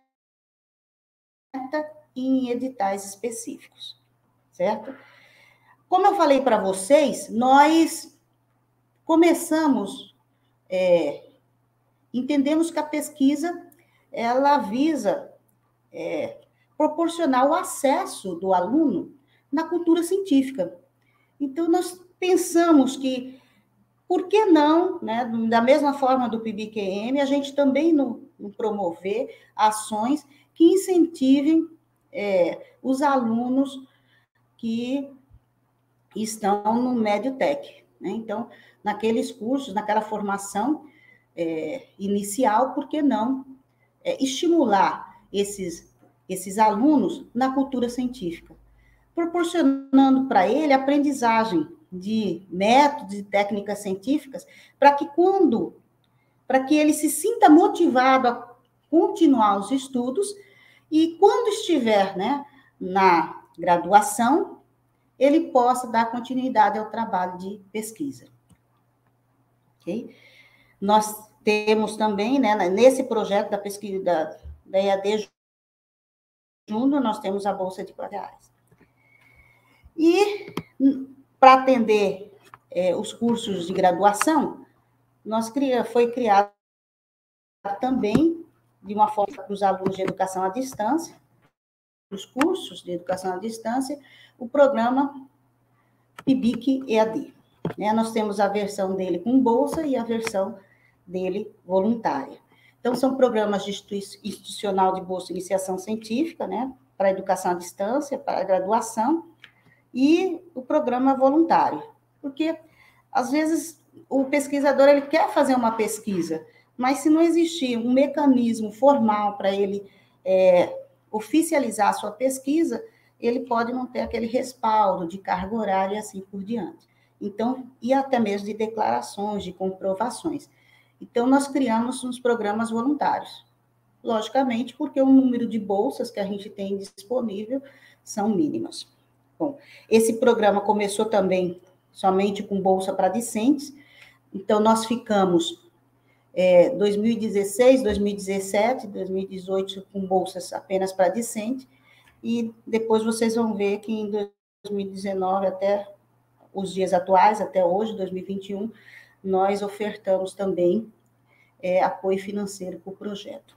e em editais específicos. Certo? Como eu falei para vocês, nós começamos, é, entendemos que a pesquisa, ela visa é, proporcionar o acesso do aluno na cultura científica. Então, nós pensamos que, por que não, né, da mesma forma do P I B I Q M, a gente também no, no promover ações que incentivem é, os alunos que estão no MedTech, né? Então, naqueles cursos, naquela formação é, inicial, por que não é, estimular esses, esses alunos na cultura científica, proporcionando para ele aprendizagem de métodos e técnicas científicas, para que quando, para que ele se sinta motivado a continuar os estudos, e quando estiver, né, na graduação, ele possa dar continuidade ao trabalho de pesquisa. Ok? Nós temos também, né, nesse projeto da pesquisa da, da E A D Júnior, nós temos a Bolsa de quatro reais. E, para atender é, os cursos de graduação, nós cria, foi criado também, de uma forma para os alunos de educação à distância, os cursos de educação à distância, o programa P I B I C E A D. Né? Nós temos a versão dele com bolsa e a versão dele voluntária. Então, são programas de institucional de bolsa de iniciação científica, né, para a educação à distância, para a graduação, e o programa voluntário. Porque, às vezes, o pesquisador ele quer fazer uma pesquisa, mas se não existir um mecanismo formal para ele é, oficializar a sua pesquisa, ele pode não ter aquele respaldo de carga horária e assim por diante. Então, e até mesmo de declarações, de comprovações. Então, nós criamos uns programas voluntários. Logicamente, porque o número de bolsas que a gente tem disponível são mínimas. Bom, esse programa começou também somente com bolsa para discentes, então nós ficamos é, dois mil e dezesseis, dois mil e dezessete, dois mil e dezoito com bolsas apenas para discente, e depois vocês vão ver que em dois mil e dezenove até os dias atuais, até hoje, dois mil e vinte e um, nós ofertamos também é, apoio financeiro para o projeto.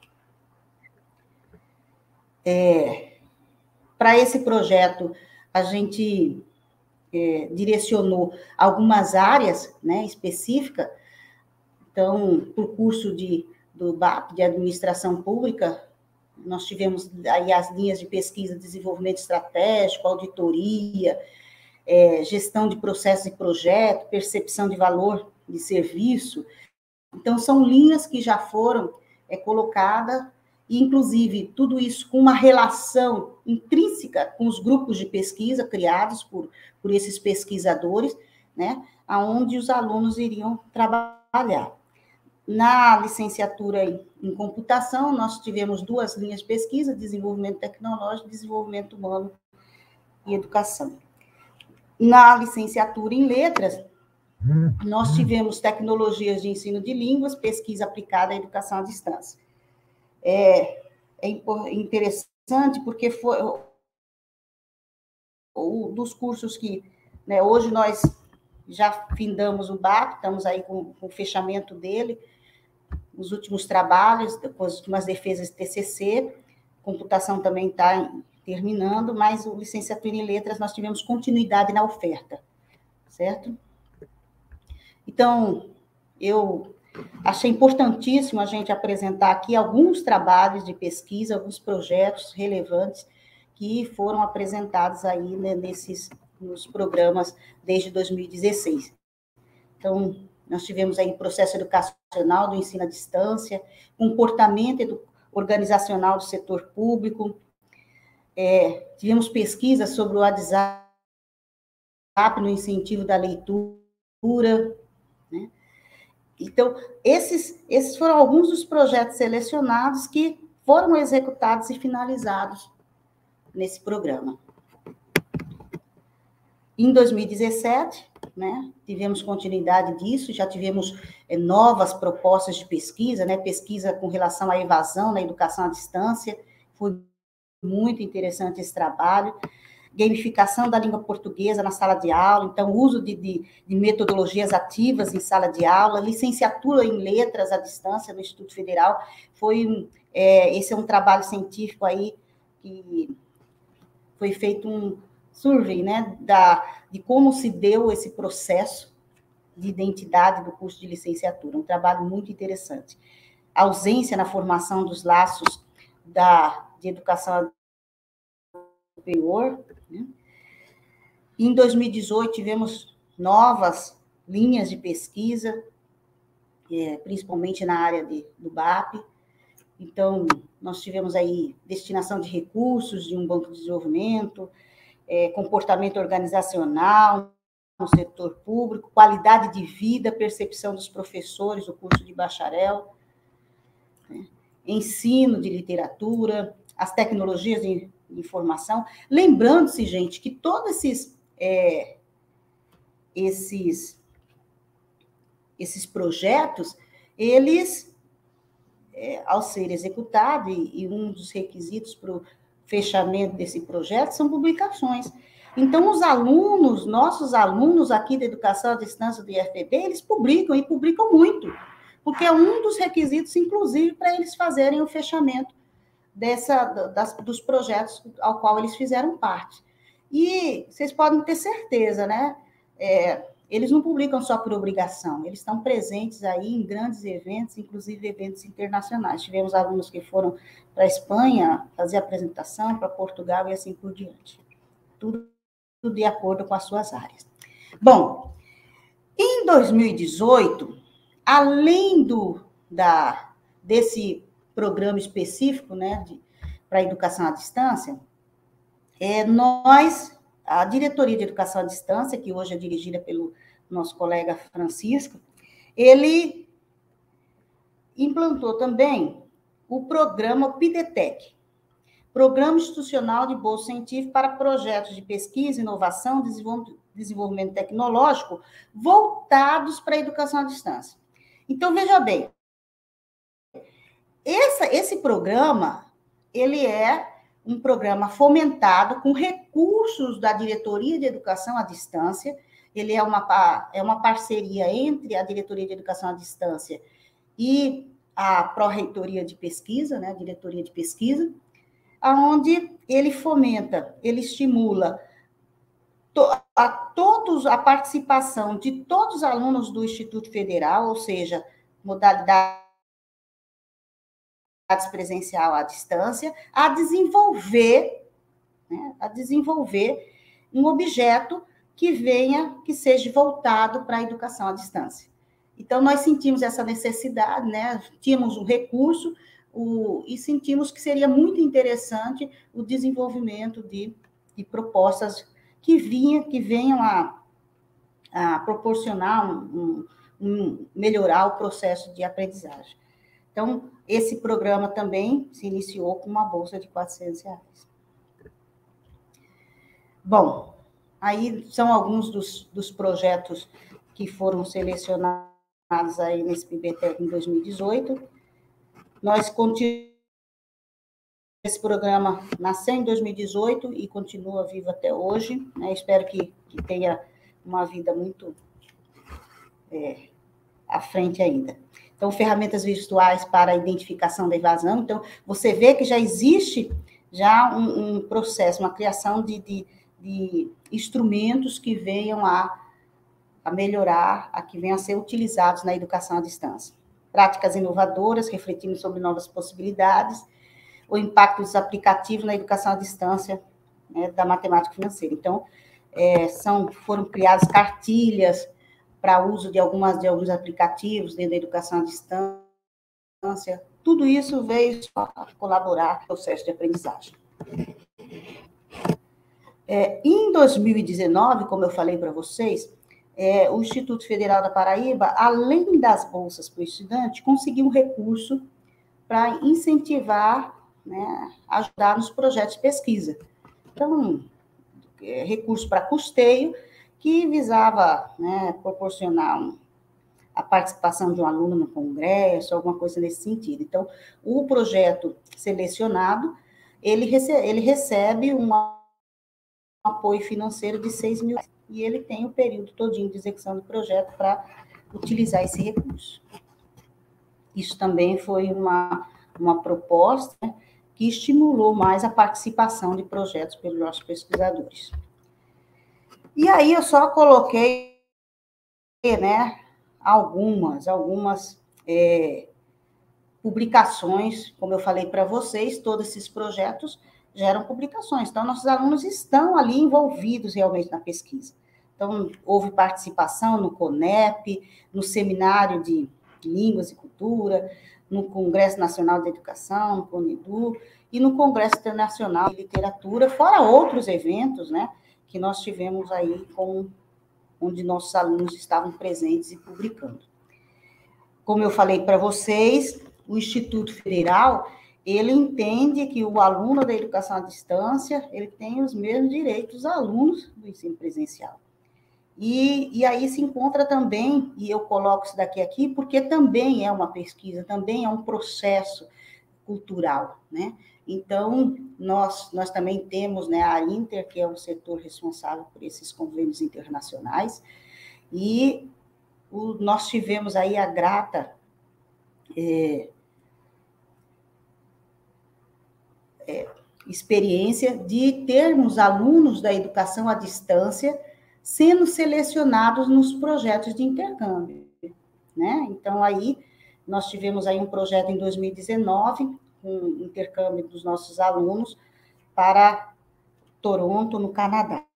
É, para esse projeto, a gente é, direcionou algumas áreas, né, específicas. Então, para o curso de, do B A P, de Administração Pública, nós tivemos aí as linhas de pesquisa, desenvolvimento estratégico, auditoria, é, gestão de processos e projeto, percepção de valor de serviço. Então, são linhas que já foram é, colocadas, e, inclusive, tudo isso com uma relação intrínseca com os grupos de pesquisa criados por, por esses pesquisadores, né, onde os alunos iriam trabalhar. Na licenciatura em, em computação, nós tivemos duas linhas de pesquisa, desenvolvimento tecnológico, desenvolvimento humano e educação. Na licenciatura em letras, nós tivemos tecnologias de ensino de línguas, pesquisa aplicada à educação à distância. É, é interessante porque foi o dos cursos que, né, hoje nós já findamos o B A P, estamos aí com, com o fechamento dele, os últimos trabalhos, depois as últimas defesas de T C C, computação também está terminando, mas o licenciatura em letras nós tivemos continuidade na oferta, certo? Então, eu achei importantíssimo a gente apresentar aqui alguns trabalhos de pesquisa, alguns projetos relevantes que foram apresentados aí, né, nesses nos programas desde dois mil e dezesseis. Então, nós tivemos aí processo educacional do ensino à distância, comportamento organizacional do setor público, é, tivemos pesquisa sobre o WhatsApp no incentivo da leitura, né? Então, esses, esses foram alguns dos projetos selecionados que foram executados e finalizados nesse programa. Em dois mil e dezessete, né, tivemos continuidade disso, já tivemos é, novas propostas de pesquisa, né, pesquisa com relação à evasão na educação à distância, foi muito interessante esse trabalho. Gamificação da língua portuguesa na sala de aula, então, uso de, de, de metodologias ativas em sala de aula, licenciatura em letras à distância no Instituto Federal, foi, é, esse é um trabalho científico aí, que foi feito um survey, né, da, de como se deu esse processo de identidade do curso de licenciatura, um trabalho muito interessante. A ausência na formação dos laços da, de educação superior, né? Em dois mil e dezoito, tivemos novas linhas de pesquisa, é, principalmente na área de, do B A P. Então, nós tivemos aí destinação de recursos de um banco de desenvolvimento, é, comportamento organizacional no setor público, qualidade de vida, percepção dos professores do curso de bacharel, né? Ensino de literatura, as tecnologias de informação. Lembrando-se, gente, que todos esses, é, esses, esses projetos, eles, é, ao ser executados, e, e um dos requisitos para o fechamento desse projeto são publicações. Então, os alunos, nossos alunos aqui da Educação à Distância do I F P B, eles publicam, e publicam muito, porque é um dos requisitos, inclusive, para eles fazerem o fechamento dessa, das, dos projetos ao qual eles fizeram parte. E vocês podem ter certeza, né? É, eles não publicam só por obrigação, eles estão presentes aí em grandes eventos, inclusive eventos internacionais. Tivemos alunos que foram para a Espanha fazer apresentação, para Portugal e assim por diante. Tudo, tudo de acordo com as suas áreas. Bom, em dois mil e dezoito, além do, da, desse programa específico, né, para a educação à distância, é, nós, a Diretoria de Educação à Distância, que hoje é dirigida pelo nosso colega Francisco, ele implantou também o programa PIDETEC. Programa Institucional de Bolsa Científica para Projetos de Pesquisa, Inovação e Desenvolvimento Tecnológico voltados para a educação à distância. Então, veja bem, essa, esse programa, ele é um programa fomentado com recursos da Diretoria de Educação à Distância. Ele é uma, é uma parceria entre a Diretoria de Educação à Distância e a Pró-Reitoria de Pesquisa, né, a Diretoria de Pesquisa, onde ele fomenta, ele estimula to, a, todos, a participação de todos os alunos do Instituto Federal, ou seja, modalidade presencial à distância, a desenvolver, né, a desenvolver um objeto que venha, que seja voltado para a educação à distância. Então, nós sentimos essa necessidade, né, tínhamos um recurso o, e sentimos que seria muito interessante o desenvolvimento de, de propostas que, vinha, que venham a, a proporcionar, um, um, um, melhorar o processo de aprendizagem. Então, esse programa também se iniciou com uma bolsa de quatrocentos reais. Bom, aí são alguns dos, dos projetos que foram selecionados aí nesse PIBTEC em dois mil e dezoito. Nós continuamos, esse programa nasceu em dois mil e dezoito e continua vivo até hoje, né? Espero que, que tenha uma vida muito é, à frente ainda. Então, ferramentas virtuais para a identificação da evasão. Então, você vê que já existe já um, um processo, uma criação de, de, de instrumentos que venham a, a melhorar, a que venham a ser utilizados na educação à distância. Práticas inovadoras, refletindo sobre novas possibilidades, o impacto dos aplicativos na educação à distância, né, da matemática financeira. Então, é, são, foram criadas cartilhas para uso de, algumas, de alguns aplicativos dentro da educação à distância. Tudo isso veio a colaborar no processo de aprendizagem. É, em dois mil e dezenove, como eu falei para vocês, é, o Instituto Federal da Paraíba, além das bolsas para o estudante, conseguiu um recurso para incentivar, né, ajudar nos projetos de pesquisa. Então, é, recurso para custeio, que visava, né, proporcionar um, a participação de um aluno no congresso, alguma coisa nesse sentido. Então, o projeto selecionado, ele recebe, ele recebe um apoio financeiro de seis mil reais, e ele tem o período todinho de execução do projeto para utilizar esse recurso. Isso também foi uma, uma proposta, né, que estimulou mais a participação de projetos pelos nossos pesquisadores. E aí eu só coloquei, né, algumas, algumas é, publicações, como eu falei para vocês, todos esses projetos geram publicações. Então, nossos alunos estão ali envolvidos realmente na pesquisa. Então, houve participação no CONEP, no Seminário de Línguas e Cultura, no Congresso Nacional de Educação, no CONEDU, e no Congresso Internacional de Literatura, fora outros eventos, né, que nós tivemos aí, com, onde nossos alunos estavam presentes e publicando. Como eu falei para vocês, o Instituto Federal, ele entende que o aluno da educação à distância, ele tem os mesmos direitos dos alunos do ensino presencial. E, e aí se encontra também, e eu coloco isso daqui aqui, porque também é uma pesquisa, também é um processo cultural, né? Então, nós, nós também temos, né, a Inter, que é o setor responsável por esses convênios internacionais, e o, nós tivemos aí a grata é, é, experiência de termos alunos da educação à distância sendo selecionados nos projetos de intercâmbio, né? Então, aí, nós tivemos aí um projeto em dois mil e dezenove, um intercâmbio dos nossos alunos para Toronto, no Canadá.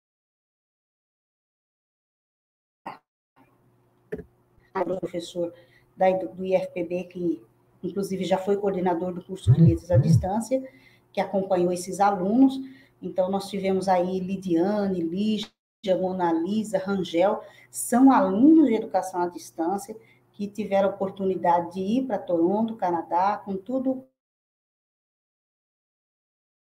O professor da, do I F P B, que inclusive já foi coordenador do curso de Letras à Distância, que acompanhou esses alunos. Então, nós tivemos aí Lidiane, Lígia, Mona Lisa, Rangel, são alunos de educação à distância que tiveram a oportunidade de ir para Toronto, Canadá, com tudo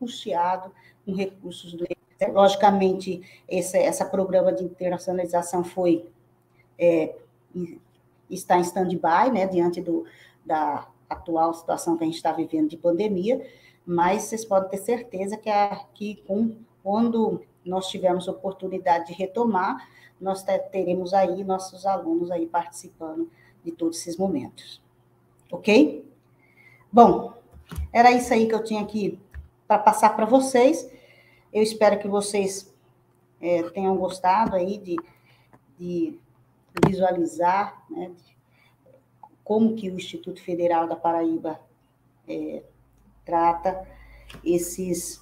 custeado com recursos do... Logicamente, esse essa programa de internacionalização foi, é, está em stand-by, né, diante do, da atual situação que a gente está vivendo de pandemia, mas vocês podem ter certeza que, a, que com, quando nós tivermos oportunidade de retomar, nós teremos aí nossos alunos aí participando de todos esses momentos. Ok? Bom, era isso aí que eu tinha aqui para passar para vocês. Eu espero que vocês é, tenham gostado aí de, de visualizar, né, de como que o Instituto Federal da Paraíba é, trata esses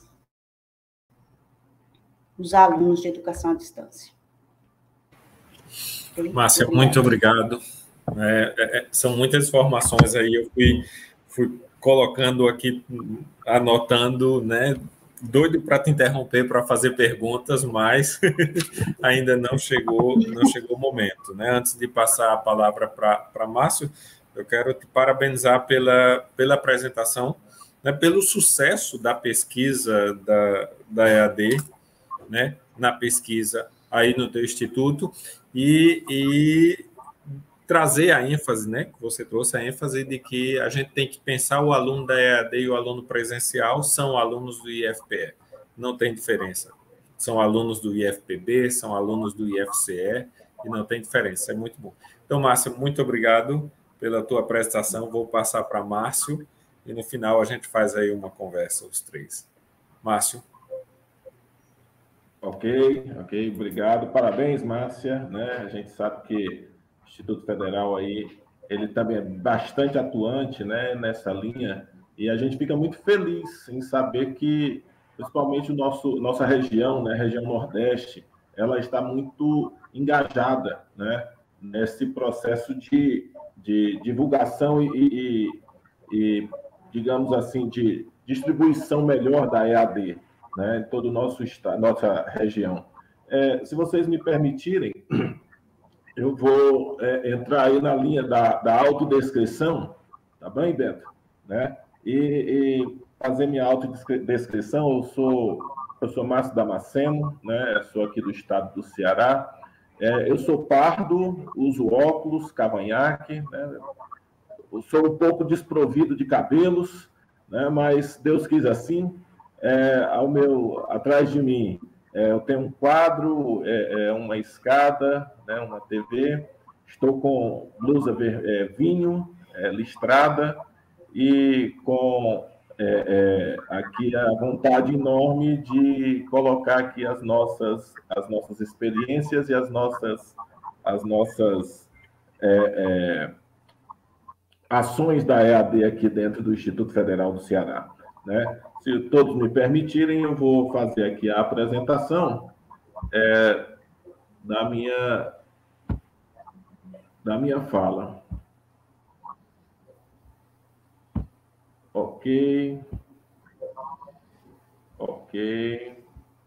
os alunos de educação à distância. Márcia, muito obrigado. É, é, são muitas informações aí, eu fui, fui colocando aqui, anotando, né? Doido para te interromper para fazer perguntas, mas ainda não chegou, não chegou o momento, né? Antes de passar a palavra para Márcio, eu quero te parabenizar pela, pela apresentação, né? Pelo sucesso da pesquisa da, da E A D, né? Na pesquisa aí no teu instituto, e, e trazer a ênfase, né, que você trouxe a ênfase de que a gente tem que pensar o aluno da E A D e o aluno presencial são alunos do I F P E, não tem diferença. São alunos do I F P B, são alunos do I F C E, e não tem diferença, é muito bom. Então, Márcio, muito obrigado pela tua apresentação, vou passar para Márcio, e no final a gente faz aí uma conversa, os três. Márcio. Ok, ok, obrigado. Parabéns, Márcia, né? A gente sabe que o Instituto Federal aí, ele também é bastante atuante, né, nessa linha, e a gente fica muito feliz em saber que, principalmente o nosso, nossa região, né, região Nordeste, ela está muito engajada, né, nesse processo de, de divulgação e, e, e, digamos assim, de distribuição melhor da E A D, né, em todo o nosso estado, nossa região. É, se vocês me permitirem, eu vou é, entrar aí na linha da, da autodescrição, tá bem, Bento? Né? E, e fazer minha autodescrição. Eu sou, eu sou Márcio Damasceno, né? Sou aqui do estado do Ceará. É, eu sou pardo, uso óculos, cavanhaque, né? Eu sou um pouco desprovido de cabelos, né? Mas Deus quis assim. É, ao meu, atrás de mim, é, eu tenho um quadro, é, é uma escada, né, uma T V, estou com blusa ver, é, vinho, é, listrada, e com é, é, aqui a vontade enorme de colocar aqui as nossas, as nossas experiências e as nossas, as nossas é, é, ações da E A D aqui dentro do Instituto Federal do Ceará, né? Se todos me permitirem, eu vou fazer aqui a apresentação é, da, minha, da minha fala. Ok. Ok.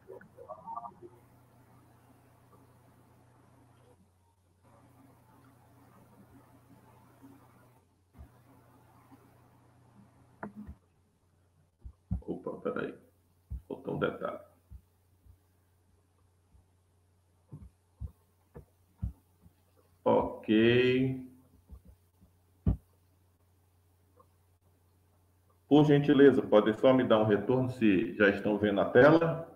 Opa, peraí. Faltou um detalhe. Ok. Por gentileza, pode só me dar um retorno se já estão vendo a tela?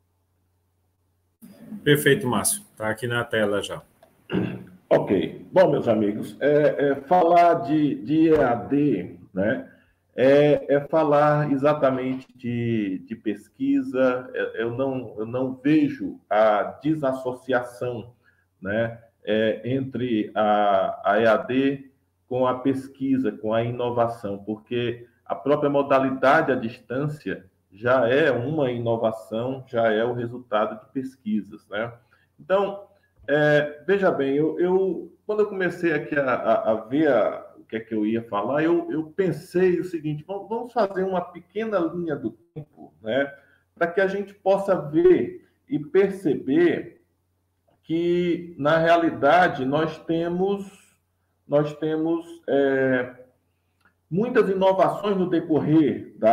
Perfeito, Márcio. Está aqui na tela já. Ok. Bom, meus amigos, é, é, falar de, de E A D, né? É, é falar exatamente de, de pesquisa. Eu não, eu não vejo a desassociação, né, é, entre a, a E A D com a pesquisa, com a inovação, porque a própria modalidade à distância já é uma inovação, já é o resultado de pesquisas, né? Então, é, veja bem, eu, eu, quando eu comecei aqui a, a, a ver a, o que é que eu ia falar, eu, eu pensei o seguinte: vamos fazer uma pequena linha do tempo, né, para que a gente possa ver e perceber que, na realidade, nós temos, nós temos é, muitas inovações no decorrer da,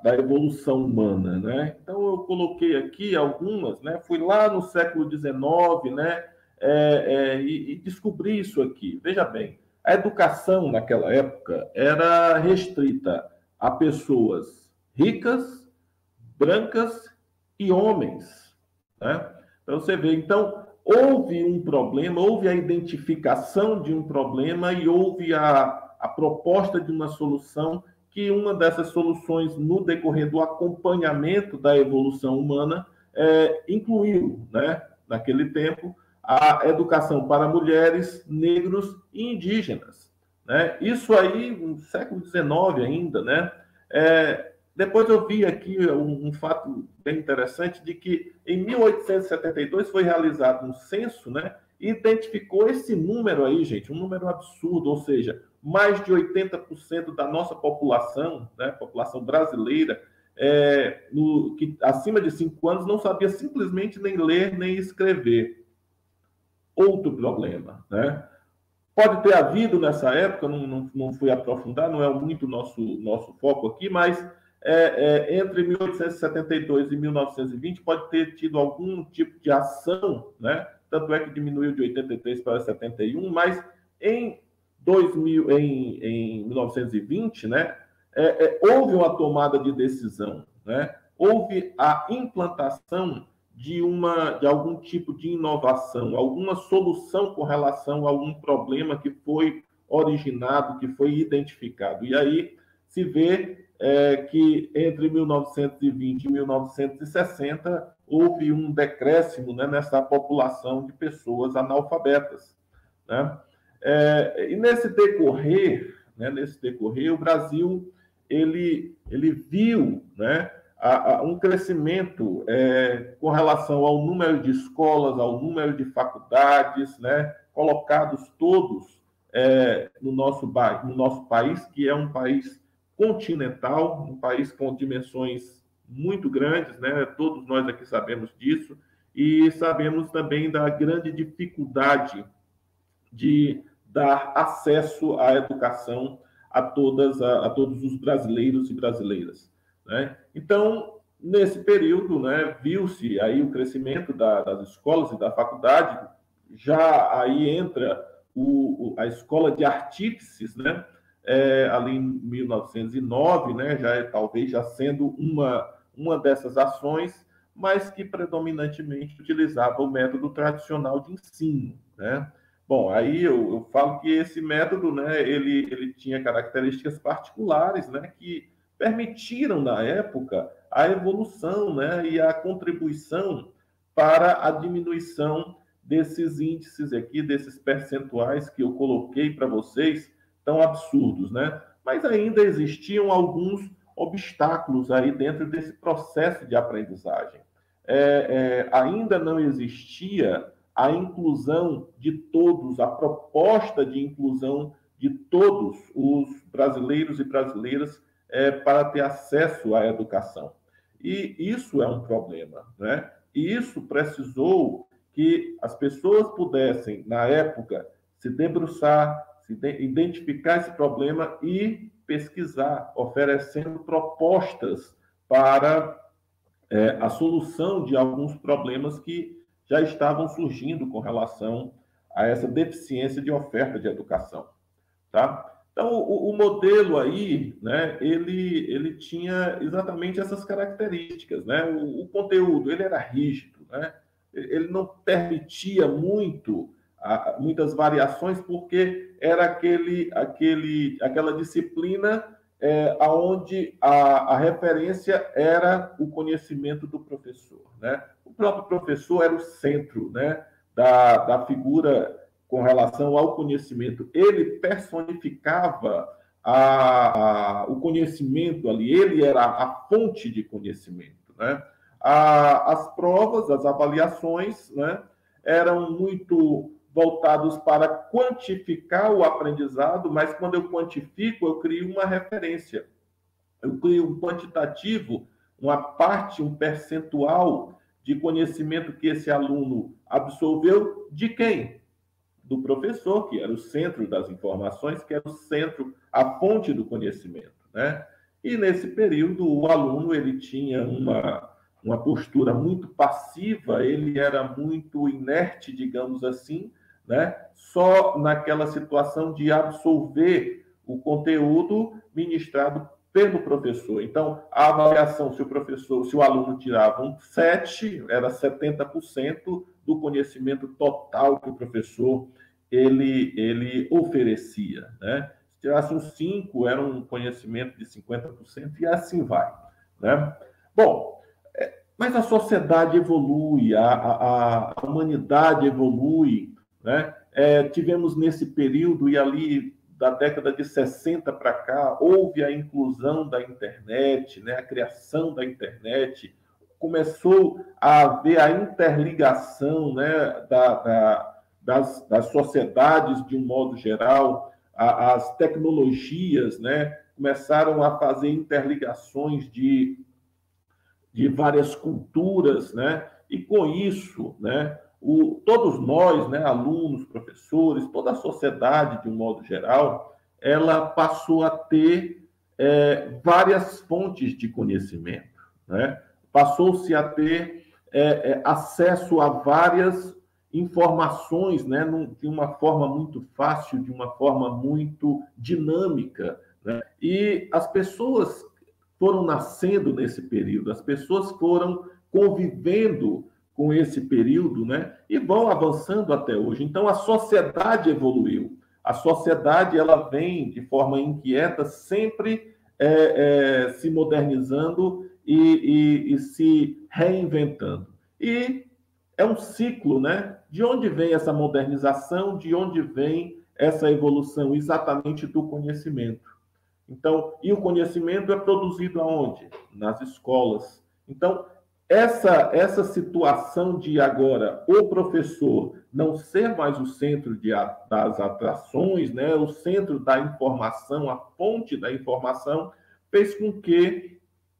da evolução humana, né? Então, eu coloquei aqui algumas, né? Fui lá no século dezenove, né? É, é, e, e descobri isso aqui. Veja bem, a educação naquela época era restrita a pessoas ricas, brancas e homens, né? Então, você vê, então, houve um problema, houve a identificação de um problema e houve a, a proposta de uma solução, que uma dessas soluções, no decorrer do acompanhamento da evolução humana, é, incluiu, né, naquele tempo, a educação para mulheres, negros e indígenas, né? Isso aí, no século dezenove ainda, né? É, depois eu vi aqui um, um fato bem interessante de que em mil oitocentos e setenta e dois foi realizado um censo, né? E identificou esse número aí, gente, um número absurdo, ou seja, mais de oitenta por cento da nossa população, né, população brasileira, é, no, que acima de cinco anos não sabia simplesmente nem ler nem escrever. Outro problema, né? Pode ter havido nessa época, não, não, não fui aprofundar, não é muito nosso nosso foco aqui, mas é, é, entre mil oitocentos e setenta e dois e mil novecentos e vinte pode ter tido algum tipo de ação, né? Tanto é que diminuiu de oitenta e três para setenta e um, mas em dois mil, em, em mil novecentos e vinte, né? É, é, houve uma tomada de decisão, né? Houve a implantação de, uma, de algum tipo de inovação, alguma solução com relação a algum problema que foi originado, que foi identificado. E aí se vê é, que entre mil novecentos e vinte e mil novecentos e sessenta houve um decréscimo, né, nessa população de pessoas analfabetas, né? É, e nesse decorrer, né, nesse decorrer, o Brasil ele, ele viu, né, a, a um crescimento é, com relação ao número de escolas, ao número de faculdades, né, colocados todos é, no, nosso, no nosso país, que é um país continental, um país com dimensões muito grandes, né, todos nós aqui sabemos disso, e sabemos também da grande dificuldade de dar acesso à educação a, todas, a, a todos os brasileiros e brasileiras, né? Então, nesse período, né, viu-se aí o crescimento da, das escolas e da faculdade, já aí entra o, o, a escola de artífices, né, é, ali em mil novecentos e nove, né, já é, talvez já sendo uma, uma dessas ações, mas que predominantemente utilizava o método tradicional de ensino, né? Bom, aí eu, eu falo que esse método, né, ele, ele tinha características particulares, né, que permitiram, na época, a evolução, né, e a contribuição para a diminuição desses índices aqui, desses percentuais que eu coloquei para vocês, tão absurdos, né? Mas ainda existiam alguns obstáculos aí dentro desse processo de aprendizagem. É, é, ainda não existia a inclusão de todos, a proposta de inclusão de todos os brasileiros e brasileiras é, para ter acesso à educação. E isso é um problema, né? E isso precisou que as pessoas pudessem, na época, se debruçar, se identificar esse problema e pesquisar, oferecendo propostas para é, a solução de alguns problemas que já estavam surgindo com relação a essa deficiência de oferta de educação, tá? Então, o, o modelo aí, né, ele, ele tinha exatamente essas características, né? O, o conteúdo, ele era rígido, né? Ele não permitia muito, a, muitas variações, porque era aquele, aquele, aquela disciplina é, onde a, a referência era o conhecimento do professor, né? O próprio professor era o centro, né, da, da figura com relação ao conhecimento. Ele personificava a, a, o conhecimento ali, ele era a fonte de conhecimento, né? A, as provas, as avaliações, né, eram muito voltados para quantificar o aprendizado, mas quando eu quantifico, eu crio uma referência. Eu crio um quantitativo, uma parte, um percentual de conhecimento que esse aluno absorveu de quem? Do professor, que era o centro das informações, que era o centro, a fonte do conhecimento, né? E nesse período o aluno ele tinha uma, uma postura muito passiva, ele era muito inerte, digamos assim, né? Só naquela situação de absorver o conteúdo ministrado pelo professor. Então, a avaliação, se o professor, se o aluno tirava um sete, era setenta por cento do conhecimento total que o professor ele, ele oferecia, né? Se tirasse um cinco, era um conhecimento de cinquenta por cento e assim vai, né? Bom, mas a sociedade evolui, a, a, a humanidade evolui, né? É, tivemos nesse período, e ali da década de sessenta para cá, houve a inclusão da internet, né? A criação da internet, começou a haver a interligação, né? da, da, das, das sociedades de um modo geral, a, as tecnologias, né? Começaram a fazer interligações de, de várias culturas, né? E com isso, né? O, todos nós, né, alunos, professores, toda a sociedade, de um modo geral, ela passou a ter é, várias fontes de conhecimento, né? Passou-se a ter é, é, acesso a várias informações, né, num, de uma forma muito fácil, de uma forma muito dinâmica, né? E as pessoas foram nascendo nesse período, as pessoas foram convivendo com esse período, né? E vão avançando até hoje. Então, a sociedade evoluiu. A sociedade ela vem de forma inquieta, sempre é, é, se modernizando e, e, e se reinventando. E é um ciclo, né? De onde vem essa modernização? De onde vem essa evolução? Exatamente do conhecimento. Então, e o conhecimento é produzido aonde? Nas escolas. Então, Essa, essa situação de agora o professor não ser mais o centro de, das atrações, né, o centro da informação, a fonte da informação, fez com que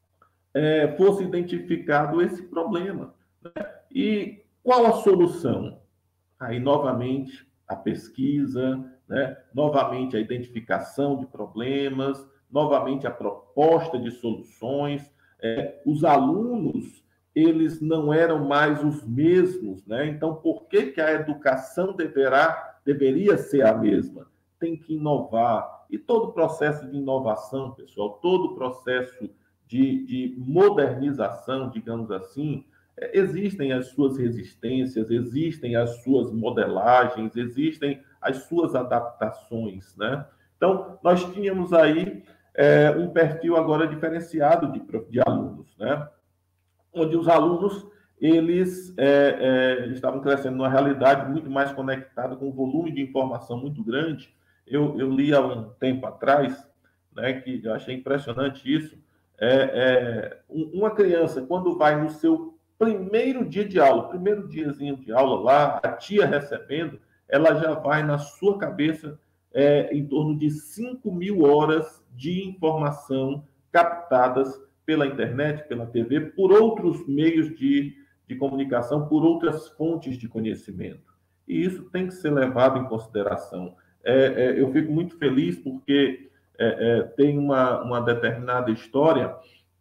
é, fosse identificado esse problema, né? E qual a solução? Aí, novamente, a pesquisa, né, novamente a identificação de problemas, novamente a proposta de soluções. É, os alunos eles não eram mais os mesmos, né? Então, por que que a educação deverá, deveria ser a mesma? Tem que inovar. E todo processo de inovação, pessoal, todo processo de, de modernização, digamos assim, é, existem as suas resistências, existem as suas modelagens, existem as suas adaptações, né? Então, nós tínhamos aí é, um perfil agora diferenciado de, de alunos, né? Onde os alunos eles é, é, estavam crescendo numa realidade muito mais conectada, com um volume de informação muito grande. Eu, eu li há um tempo atrás, né, que eu achei impressionante isso, é, é, uma criança, quando vai no seu primeiro dia de aula, primeiro diazinho de aula lá, a tia recebendo, ela já vai na sua cabeça é, em torno de cinco mil horas de informação captadas pela internet, pela T V, por outros meios de, de comunicação, por outras fontes de conhecimento. E isso tem que ser levado em consideração. É, é, eu fico muito feliz porque é, é, tem uma, uma determinada história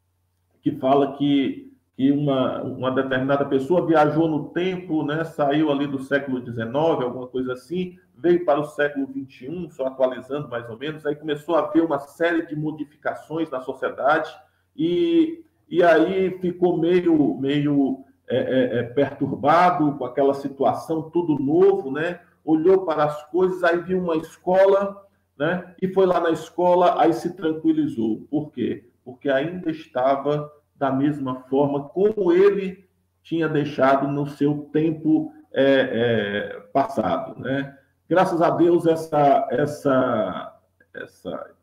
que fala que, que uma, uma determinada pessoa viajou no tempo, né, saiu ali do século dezenove, alguma coisa assim, veio para o século vinte e um, só atualizando mais ou menos, aí começou a haver uma série de modificações na sociedade. E, e aí ficou meio, meio é, é, é, perturbado com aquela situação, tudo novo, né? Olhou para as coisas, aí viu uma escola, né? E foi lá na escola, aí se tranquilizou. Por quê? Porque ainda estava da mesma forma como ele tinha deixado no seu tempo é, é, passado, né? Graças a Deus, essa, essa, essa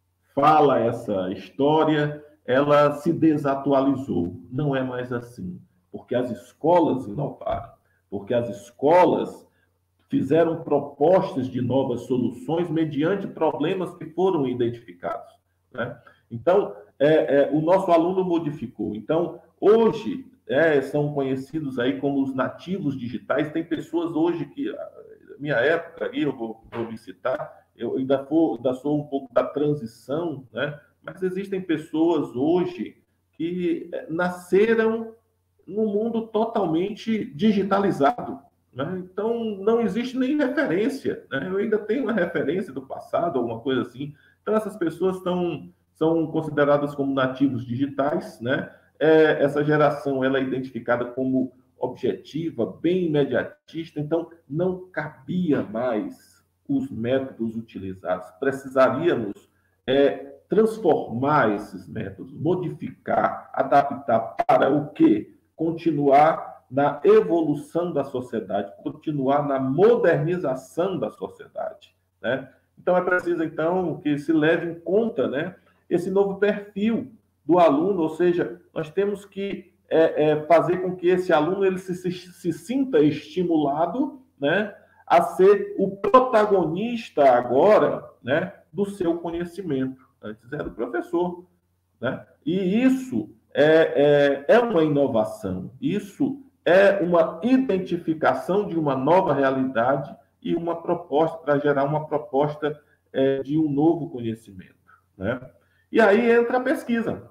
fala, essa história, ela se desatualizou. Não é mais assim, porque as escolas inovaram, porque as escolas fizeram propostas de novas soluções mediante problemas que foram identificados, né? Então, é, é, o nosso aluno modificou. Então, hoje, é, são conhecidos aí como os nativos digitais. Tem pessoas hoje que, na minha época, aí eu vou, vou me citar, eu ainda, for, ainda sou um pouco da transição, né? mas existem pessoas hoje que nasceram num mundo totalmente digitalizado, né? Então, não existe nem referência, né? Eu ainda tenho uma referência do passado, alguma coisa assim. Então, essas pessoas estão, são consideradas como nativos digitais, né? É, essa geração ela é identificada como objetiva, bem imediatista, então não cabia mais os métodos utilizados. Precisaríamos é, transformar esses métodos, modificar, adaptar para o quê? Continuar na evolução da sociedade, continuar na modernização da sociedade, né? Então é preciso então que se leve em conta, né, esse novo perfil do aluno, ou seja, nós temos que é, é, fazer com que esse aluno ele se, se, se sinta estimulado, né, a ser o protagonista agora, né, do seu conhecimento. Antes era o professor, né? E isso é, é, é uma inovação, isso é uma identificação de uma nova realidade e uma proposta para gerar uma proposta é, de um novo conhecimento, né? E aí entra a pesquisa,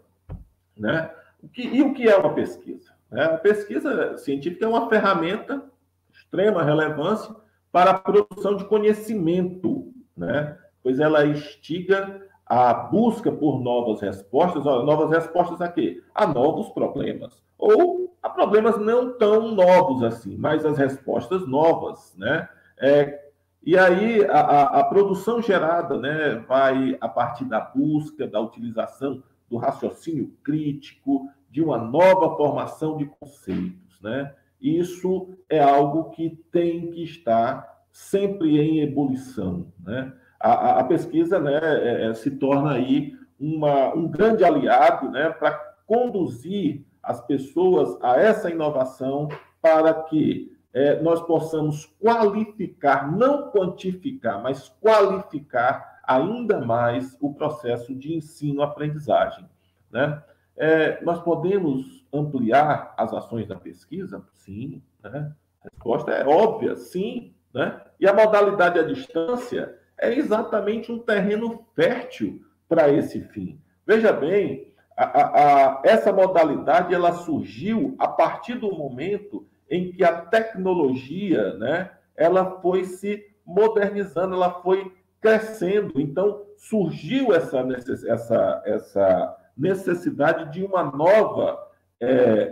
né? O que, e o que é uma pesquisa? Né? A pesquisa científica é uma ferramenta de extrema relevância para a produção de conhecimento, né? Pois ela instiga a busca por novas respostas, novas respostas a quê? A novos problemas, ou a problemas não tão novos assim, mas as respostas novas, né? É, e aí a, a, a produção gerada, né, vai a partir da busca, da utilização do raciocínio crítico, de uma nova formação de conceitos, né? Isso é algo que tem que estar sempre em ebulição, né? A, a pesquisa, né, é, se torna aí uma, um grande aliado, né, para conduzir as pessoas a essa inovação para que é, nós possamos qualificar, não quantificar, mas qualificar ainda mais o processo de ensino-aprendizagem, né? É, nós podemos ampliar as ações da pesquisa? Sim, né? A resposta é óbvia, sim, né? E a modalidade à distância é exatamente um terreno fértil para esse fim. Veja bem, a, a, a, essa modalidade ela surgiu a partir do momento em que a tecnologia, né, ela foi se modernizando, ela foi crescendo. Então, surgiu essa, essa, essa necessidade de uma nova é,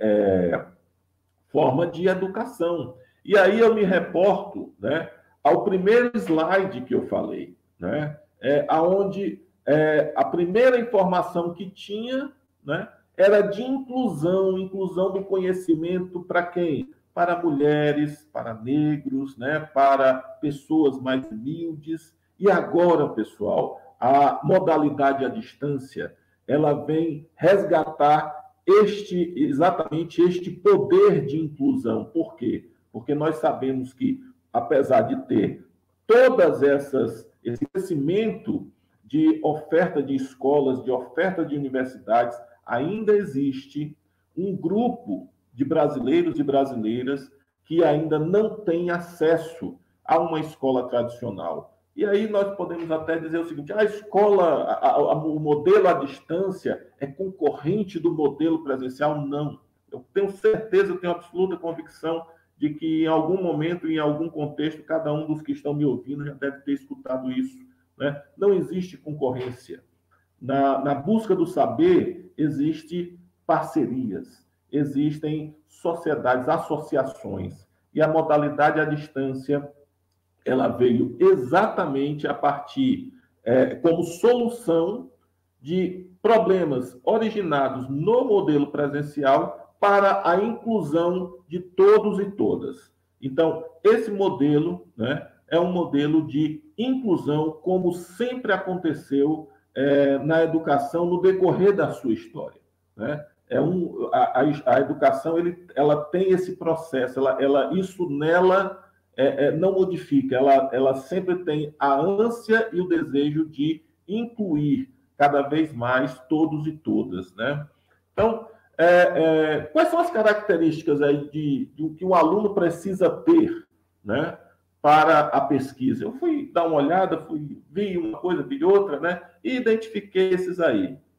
é, forma de educação. E aí eu me reporto, né, ao primeiro slide que eu falei, né, é, onde é, a primeira informação que tinha, né, era de inclusão, inclusão do conhecimento para quem? Para mulheres, para negros, né, para pessoas mais humildes. E agora, pessoal, a modalidade à distância, ela vem resgatar este, exatamente este poder de inclusão. Por quê? Porque nós sabemos que, apesar de ter todas essas, esse crescimento de oferta de escolas, de oferta de universidades, ainda existe um grupo de brasileiros e brasileiras que ainda não tem acesso a uma escola tradicional. E aí nós podemos até dizer o seguinte: a escola, a, a, o modelo à distância é concorrente do modelo presencial? Não. Eu tenho certeza, eu tenho absoluta convicção de que em algum momento, em algum contexto, cada um dos que estão me ouvindo já deve ter escutado isso, né? Não existe concorrência. Na, na busca do saber, existem parcerias, existem sociedades, associações. E a modalidade à distância, ela veio exatamente a partir, é, como solução de problemas originados no modelo presencial para a inclusão de todos e todas. Então, esse modelo, né, é um modelo de inclusão, como sempre aconteceu é, na educação no decorrer da sua história, né? É um, a, a, a educação ele, ela tem esse processo, ela, ela, isso nela é, é, não modifica, ela, ela sempre tem a ânsia e o desejo de incluir cada vez mais todos e todas, né? Então, é, é, quais são as características aí de, de que um aluno precisa ter, né, para a pesquisa? Eu fui dar uma olhada, fui, vi uma coisa, vi outra, né, e identifiquei esses aí.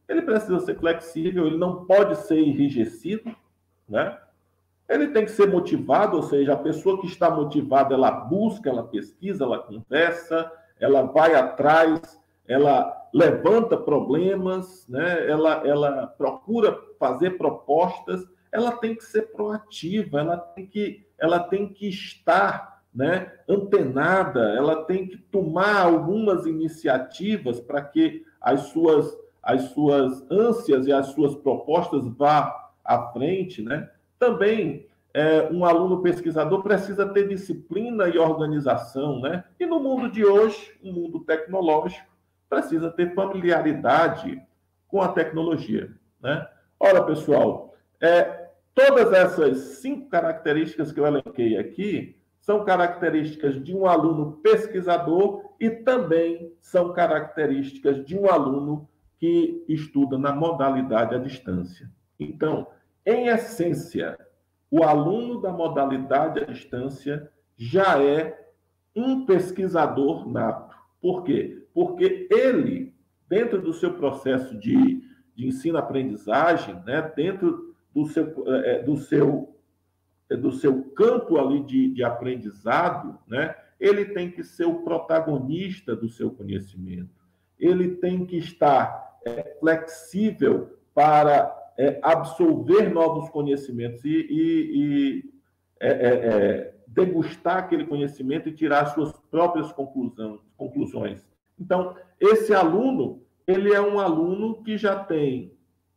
ele precisa ser flexível, ele não pode ser enrijecido, né? Ele tem que ser motivado, ou seja, a pessoa que está motivada, ela busca, ela pesquisa, ela conversa, ela vai atrás, ela levanta problemas, né? ela, ela procura fazer propostas, ela tem que ser proativa, ela tem que, ela tem que estar, né, antenada, ela tem que tomar algumas iniciativas para que as suas, as suas ânsias e as suas propostas vá à frente, né? Também, é, um aluno pesquisador precisa ter disciplina e organização, né? E no mundo de hoje, um mundo tecnológico, precisa ter familiaridade com a tecnologia, né? Ora, pessoal, é, todas essas cinco características que eu elenquei aqui são características de um aluno pesquisador e também são características de um aluno que estuda na modalidade à distância. Então, em essência, o aluno da modalidade à distância já é um pesquisador nato. Por quê? Porque ele, dentro do seu processo de, de ensino-aprendizagem, né, dentro do seu, do, seu, do seu campo ali de, de aprendizado, né, ele tem que ser o protagonista do seu conhecimento. Ele tem que estar é, flexível para É, absorver novos conhecimentos e, e, e é, é, é, degustar aquele conhecimento e tirar suas próprias conclusão, conclusões. Então, esse aluno, ele é um aluno que já tem,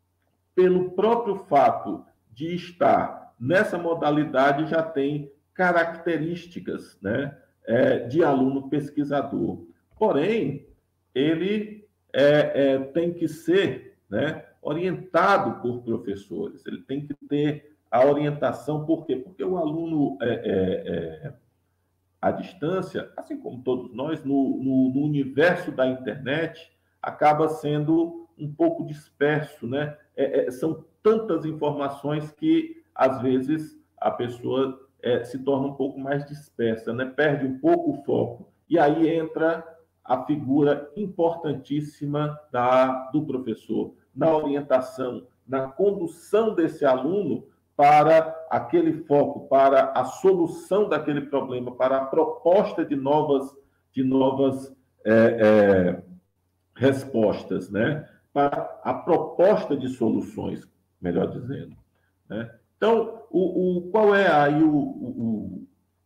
pelo próprio fato de estar nessa modalidade, já tem características, né, é, de aluno pesquisador. Porém, ele é, é, tem que ser, né, orientado por professores, ele tem que ter a orientação, por quê? Porque o aluno é, é, é, à distância, assim como todos nós, no, no, no universo da internet, acaba sendo um pouco disperso, né? É, é, são tantas informações que, às vezes, a pessoa é, se torna um pouco mais dispersa, né? Perde um pouco o foco. E aí entra a figura importantíssima da, do professor, na orientação, na condução desse aluno para aquele foco, para a solução daquele problema, para a proposta de novas, de novas é, é, respostas, né? Para a proposta de soluções, melhor dizendo, né? Então, o, o, qual é aí o, o,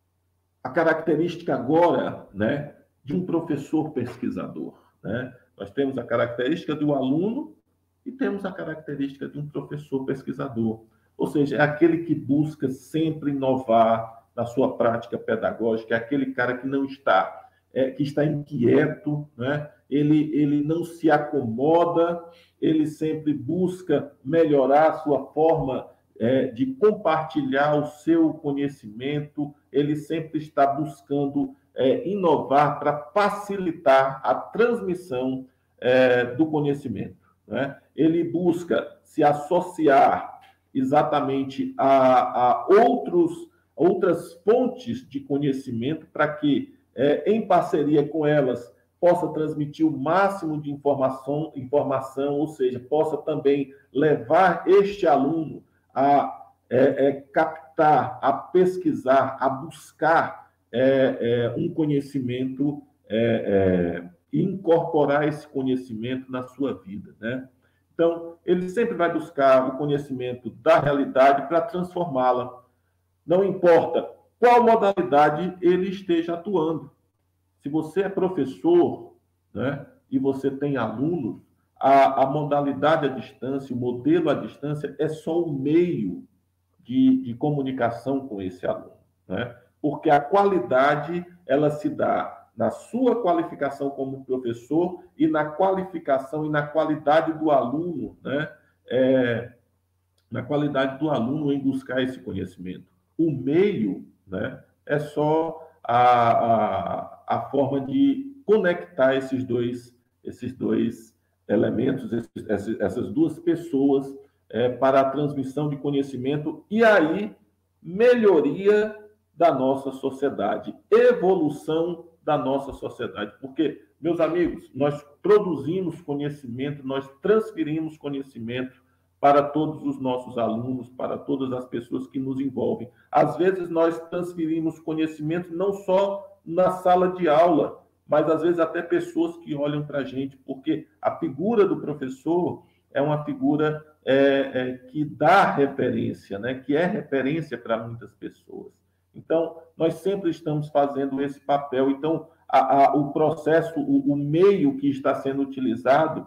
a característica agora, né, de um professor pesquisador, né? Nós temos a característica do aluno e temos a característica de um professor pesquisador, ou seja, é aquele que busca sempre inovar na sua prática pedagógica, é aquele cara que não está, é, que está inquieto, né? ele, ele não se acomoda, ele sempre busca melhorar a sua forma é, de compartilhar o seu conhecimento, ele sempre está buscando é, inovar para facilitar a transmissão é, do conhecimento, né? Ele busca se associar exatamente a, a outros, outras fontes de conhecimento para que, é, em parceria com elas, possa transmitir o máximo de informação, informação, ou seja, possa também levar este aluno a é, é, captar, a pesquisar, a buscar é, é, um conhecimento é, é, e incorporar esse conhecimento na sua vida, né? Então, ele sempre vai buscar o conhecimento da realidade para transformá-la. Não importa qual modalidade ele esteja atuando. Se você é professor, né, e você tem alunos, a, a modalidade à distância, o modelo à distância é só o meio de, de comunicação com esse aluno, né? Porque a qualidade, ela se dá na sua qualificação como professor e na qualificação e na qualidade do aluno, né? É, na qualidade do aluno em buscar esse conhecimento. O meio, né, é só a, a, a forma de conectar esses dois, esses dois elementos, esses, essas duas pessoas é, para a transmissão de conhecimento e aí melhoria da nossa sociedade, evolução da nossa sociedade. Porque, meus amigos, nós produzimos conhecimento, nós transferimos conhecimento para todos os nossos alunos, para todas as pessoas que nos envolvem. Às vezes, nós transferimos conhecimento não só na sala de aula, mas às vezes até pessoas que olham para a gente, porque a figura do professor é uma figura é, é, que dá referência, né? Que é referência para muitas pessoas. Então, nós sempre estamos fazendo esse papel. Então, a, a, o processo, o, o meio que está sendo utilizado,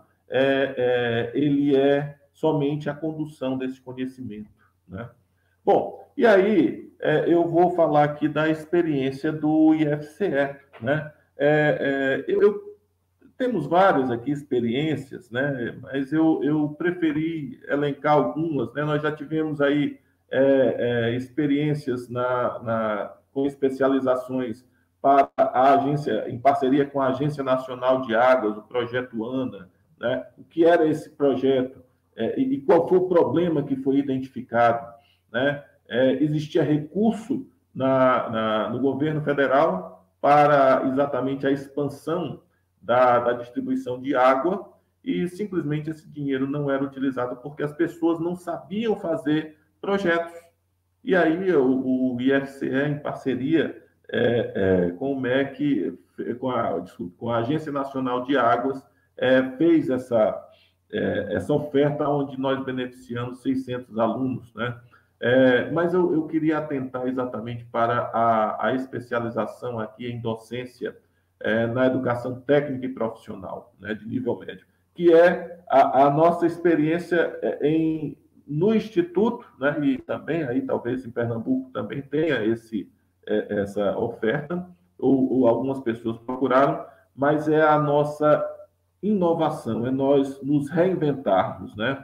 é, é, ele é somente a condução desse conhecimento, né? Bom, e aí é, eu vou falar aqui da experiência do I F C E, né? É, é, eu, eu, temos várias aqui experiências, né? Mas eu, eu preferi elencar algumas, né? Nós já tivemos aí é, é, experiências na, na, com especializações para a agência, em parceria com a Agência Nacional de Águas, o projeto ANA, né? O que era esse projeto é, e, e qual foi o problema que foi identificado, né? É, existia recurso na, na, no governo federal para exatamente a expansão da, da distribuição de água e simplesmente esse dinheiro não era utilizado porque as pessoas não sabiam fazer projetos. E aí o, o I F C E, em parceria é, é, com o M E C, com a, desculpa, com a Agência Nacional de Águas, é, fez essa, é, essa oferta onde nós beneficiamos seiscentos alunos, né? É, mas eu, eu queria atentar exatamente para a, a especialização aqui em docência é, na educação técnica e profissional, né, de nível médio, que é a, a nossa experiência em, no Instituto, né, e também aí talvez em Pernambuco também tenha esse, é, essa oferta, ou, ou algumas pessoas procuraram, mas é a nossa inovação, é nós nos reinventarmos, né?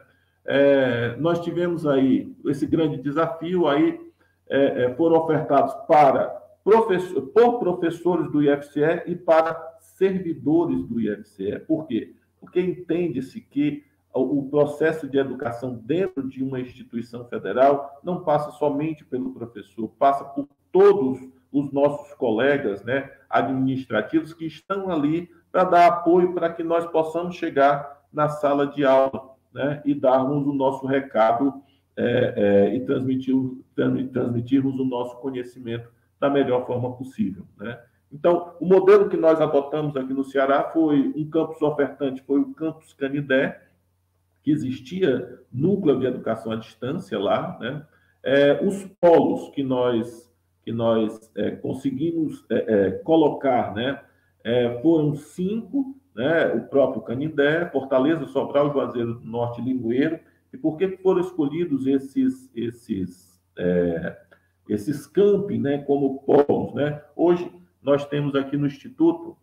É, nós tivemos aí esse grande desafio, aí é, é, foram ofertados para professor, por professores do I F C E e para servidores do I F C E. Por quê? Porque entende-se que o, o processo de educação dentro de uma instituição federal não passa somente pelo professor, passa por todos os nossos colegas, né, administrativos que estão ali para dar apoio para que nós possamos chegar na sala de aula, né, e darmos o nosso recado é, é, e transmitir, transmitirmos o nosso conhecimento da melhor forma possível, né? Então, o modelo que nós adotamos aqui no Ceará foi um campus ofertante, foi o campus Canindé, que existia núcleo de educação à distância lá, né? É, os polos que nós, que nós é, conseguimos é, é, colocar, né, é, foram cinco, né, o próprio Canindé, Fortaleza, Sobral, Juazeiro do Norte e Limoeiro. E por que foram escolhidos esses, esses, é, esses campi, né, como polos, né? Hoje, nós temos aqui no Instituto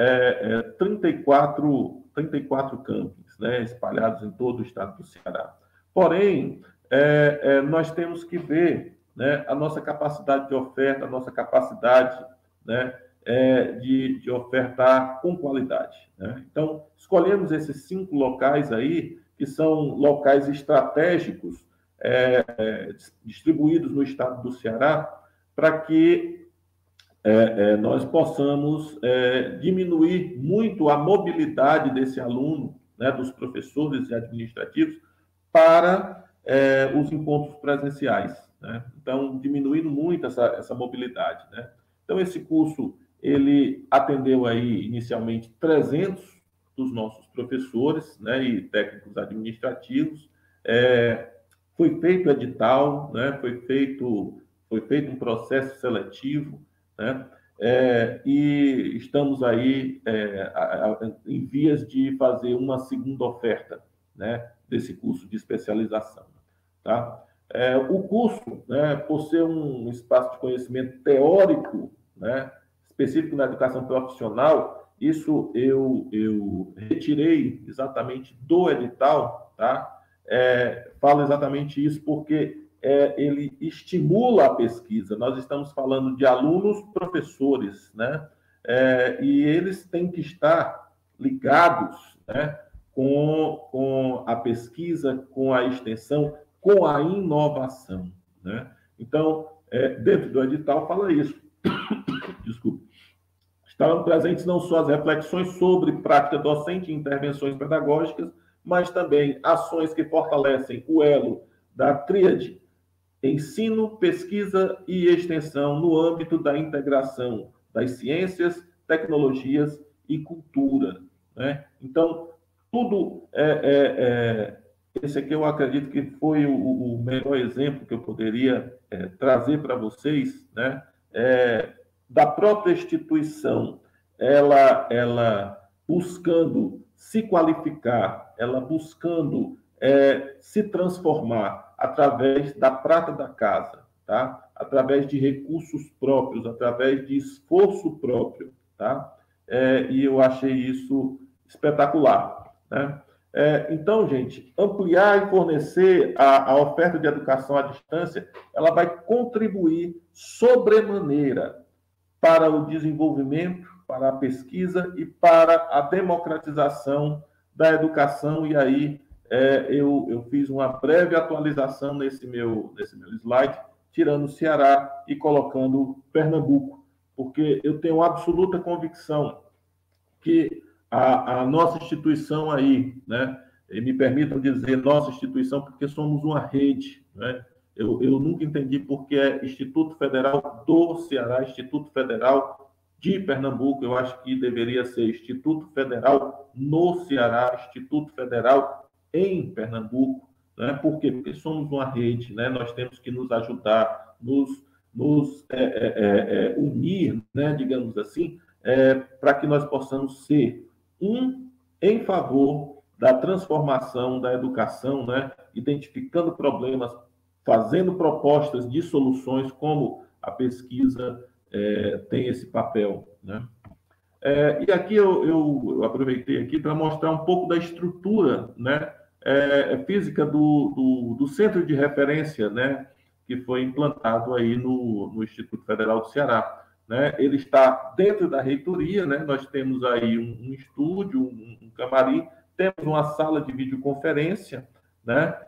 é, é, trinta e quatro, trinta e quatro campos, né, espalhados em todo o estado do Ceará. Porém, é, é, nós temos que ver, né, a nossa capacidade de oferta, a nossa capacidade, né, É, de, de ofertar com qualidade, né? Então, escolhemos esses cinco locais aí, que são locais estratégicos é, é, distribuídos no estado do Ceará, para que é, é, nós possamos é, diminuir muito a mobilidade desse aluno, né, dos professores e administrativos, para é, os encontros presenciais, né? Então, diminuindo muito essa, essa mobilidade, né? Então, esse curso ele atendeu aí inicialmente trezentos dos nossos professores, né, e técnicos administrativos. É, foi feito edital, né, foi feito foi feito um processo seletivo, né, é, e estamos aí é, a, a, em vias de fazer uma segunda oferta, né, desse curso de especialização, tá? É, o curso, né, por ser um espaço de conhecimento teórico, né, específico na educação profissional, isso eu, eu retirei exatamente do edital, tá? É, falo exatamente isso porque é, ele estimula a pesquisa. Nós estamos falando de alunos professores, né? É, e eles têm que estar ligados, né, com, com a pesquisa, com a extensão, com a inovação, né? Então, é, dentro do edital fala isso. Desculpe. Estarão presentes não só as reflexões sobre prática docente e intervenções pedagógicas, mas também ações que fortalecem o elo da tríade ensino, pesquisa e extensão no âmbito da integração das ciências, tecnologias e cultura, né? Então, tudo é, é, é, esse aqui eu acredito que foi o, o melhor exemplo que eu poderia é, trazer para vocês, né? É, da própria instituição, ela, ela buscando se qualificar, ela buscando é, se transformar através da prata da casa, tá? Através de recursos próprios, através de esforço próprio, tá? É, e eu achei isso espetacular, né? É, então, gente, ampliar e fornecer a, a oferta de educação à distância, ela vai contribuir sobremaneira para o desenvolvimento, para a pesquisa e para a democratização da educação. E aí é, eu, eu fiz uma breve atualização nesse meu, nesse meu slide, tirando o Ceará e colocando Pernambuco, porque eu tenho absoluta convicção que a, a nossa instituição aí, né, e me permitam dizer nossa instituição, porque somos uma rede, né? Eu, eu nunca entendi por que é Instituto Federal do Ceará, Instituto Federal de Pernambuco. Eu acho que deveria ser Instituto Federal no Ceará, Instituto Federal em Pernambuco, né? Por quê? Porque somos uma rede, né? Nós temos que nos ajudar, nos, nos é, é, é, unir, né? Digamos assim, é, para que nós possamos ser um em favor da transformação da educação, né? Identificando problemas, fazendo propostas de soluções, como a pesquisa é, tem esse papel, né? É, e aqui eu, eu, eu aproveitei aqui para mostrar um pouco da estrutura, né, é, física do, do, do centro de referência, né, que foi implantado aí no, no Instituto Federal do Ceará, né? Ele está dentro da reitoria, né? Nós temos aí um, um estúdio, um, um camarim, temos uma sala de videoconferência, né?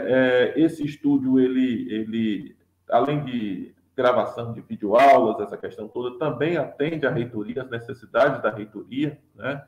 É, é, esse estúdio, ele, ele, além de gravação de videoaulas, essa questão toda, também atende à reitoria, as necessidades da reitoria, né?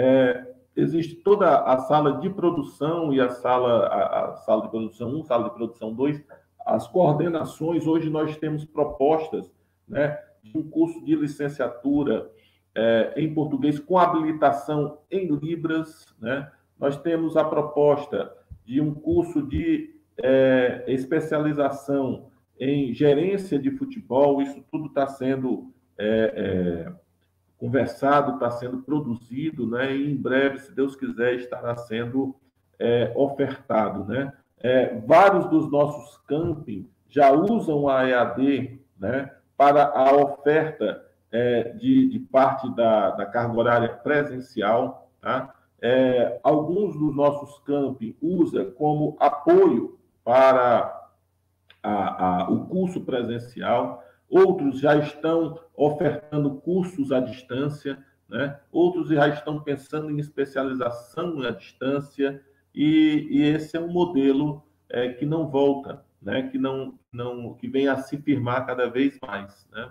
É, existe toda a sala de produção e a sala, a, a sala de produção um, sala de produção dois, as coordenações. Hoje nós temos propostas, né, de um curso de licenciatura é, em português com habilitação em Libras, né? Nós temos a proposta de um curso de é, especialização em gerência de futebol. Isso tudo está sendo é, é, conversado, está sendo produzido, né? E em breve, se Deus quiser, estará sendo é, ofertado, né? É, vários dos nossos campi já usam a E A D, né, para a oferta é, de, de parte da, da carga horária presencial, tá? É, alguns dos nossos campi usam como apoio para a, a, o curso presencial, outros já estão ofertando cursos à distância, né? Outros já estão pensando em especialização à distância, e, e esse é um modelo é, que não volta, né? que, não, não, que vem a se firmar cada vez mais, né?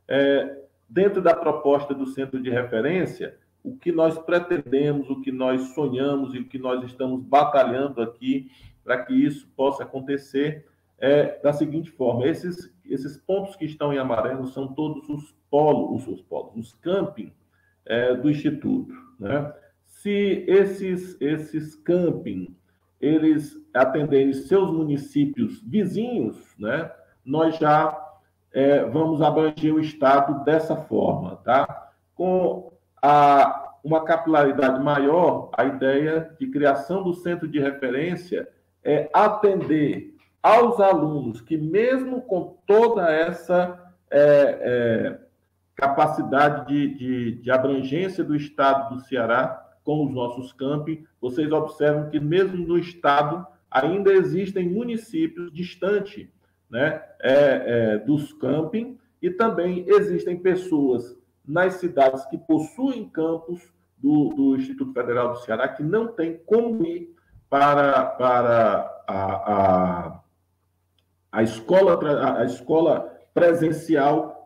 É, dentro da proposta do centro de referência, o que nós pretendemos, o que nós sonhamos e o que nós estamos batalhando aqui para que isso possa acontecer é da seguinte forma: esses, esses pontos que estão em amarelo são todos os polos, os, polos, os camping é, do Instituto, né? Se esses, esses camping, eles atenderem seus municípios vizinhos, né, nós já é, vamos abranger o estado dessa forma, tá? Com a, uma capilaridade maior, a ideia de criação do centro de referência é atender aos alunos que, mesmo com toda essa é, é, capacidade de, de, de abrangência do estado do Ceará com os nossos campi, vocês observam que mesmo no estado ainda existem municípios distantes, né, é, é, dos camping, e também existem pessoas nas cidades que possuem campus do, do Instituto Federal do Ceará que não tem como ir para, para a, a, a, escola, a escola presencial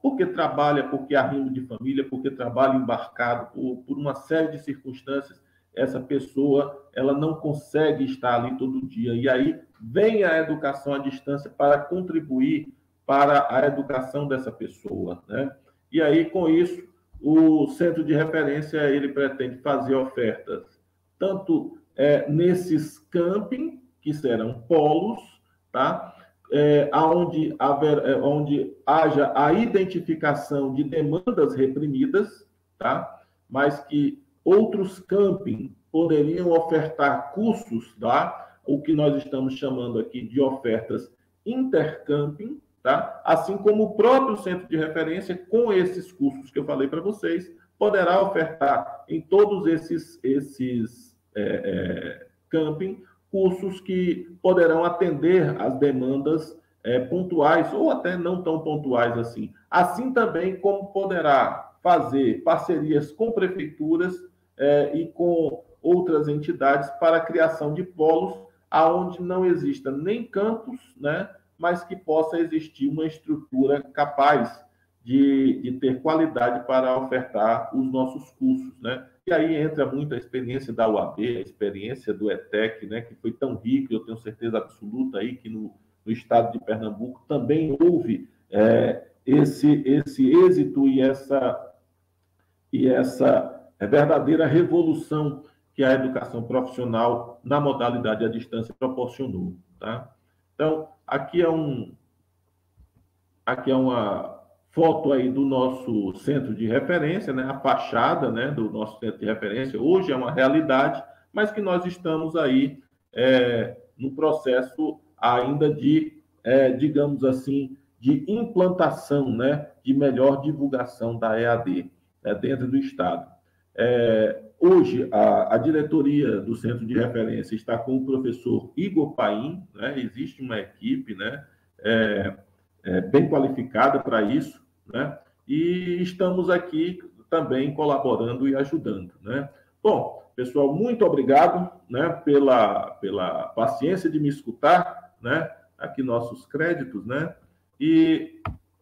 porque trabalha, porque arrimo de família, porque trabalha embarcado, por, por uma série de circunstâncias, essa pessoa ela não consegue estar ali todo dia. E aí vem a educação à distância para contribuir para a educação dessa pessoa, né? E aí, com isso, o centro de referência ele pretende fazer ofertas tanto é, nesses camping, que serão polos, tá? É, onde, haver, é, onde haja a identificação de demandas reprimidas, tá? Mas que outros camping poderiam ofertar cursos, tá? O que nós estamos chamando aqui de ofertas intercamping, tá? Assim como o próprio centro de referência, com esses cursos que eu falei para vocês, poderá ofertar em todos esses, esses é, é, camping cursos que poderão atender às demandas é, pontuais ou até não tão pontuais assim. Assim também como poderá fazer parcerias com prefeituras é, e com outras entidades para a criação de polos aonde não exista nem campus, né, mas que possa existir uma estrutura capaz de, de ter qualidade para ofertar os nossos cursos, né? E aí entra muito a experiência da U A B, a experiência do E T E C, né, que foi tão rica, eu tenho certeza absoluta aí que no, no estado de Pernambuco também houve é, esse, esse êxito e essa, e essa verdadeira revolução que a educação profissional na modalidade à distância proporcionou, tá? Então, aqui é um aqui é uma foto aí do nosso centro de referência, né? A fachada, né, do nosso centro de referência. Hoje é uma realidade, mas que nós estamos aí é, no processo ainda de, é, digamos assim, de implantação, né, de melhor divulgação da E A D, né, dentro do Estado. É, hoje, a, a diretoria do Centro de Referência está com o professor Igor Paim, né? Existe uma equipe, né, é, é, bem qualificada para isso, né? E estamos aqui também colaborando e ajudando, né? Bom, pessoal, muito obrigado, né, pela, pela paciência de me escutar, né? Aqui nossos créditos, né? E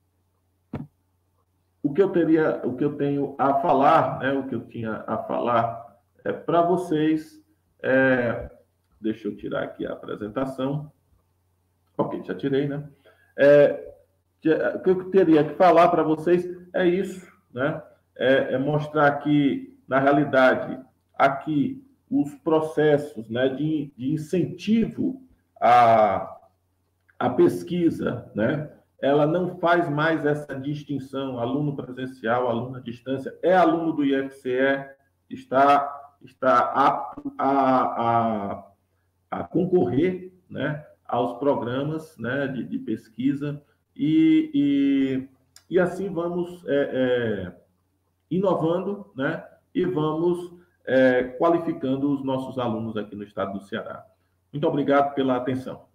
o que eu teria, o que eu tenho a falar, né, o que eu tinha a falar é para vocês, é, deixa eu tirar aqui a apresentação. Ok, já tirei, né? É, o que eu teria que falar para vocês é isso, né? É, é mostrar que, na realidade, aqui os processos, né, de, de incentivo à, à pesquisa, né? Ela não faz mais essa distinção, aluno presencial, aluno à distância, é aluno do I F C E, está, está apto a, a, a concorrer, né, aos programas, né, de, de pesquisa, e, e, e assim vamos é, é, inovando, né, e vamos é, qualificando os nossos alunos aqui no estado do Ceará. Muito obrigado pela atenção.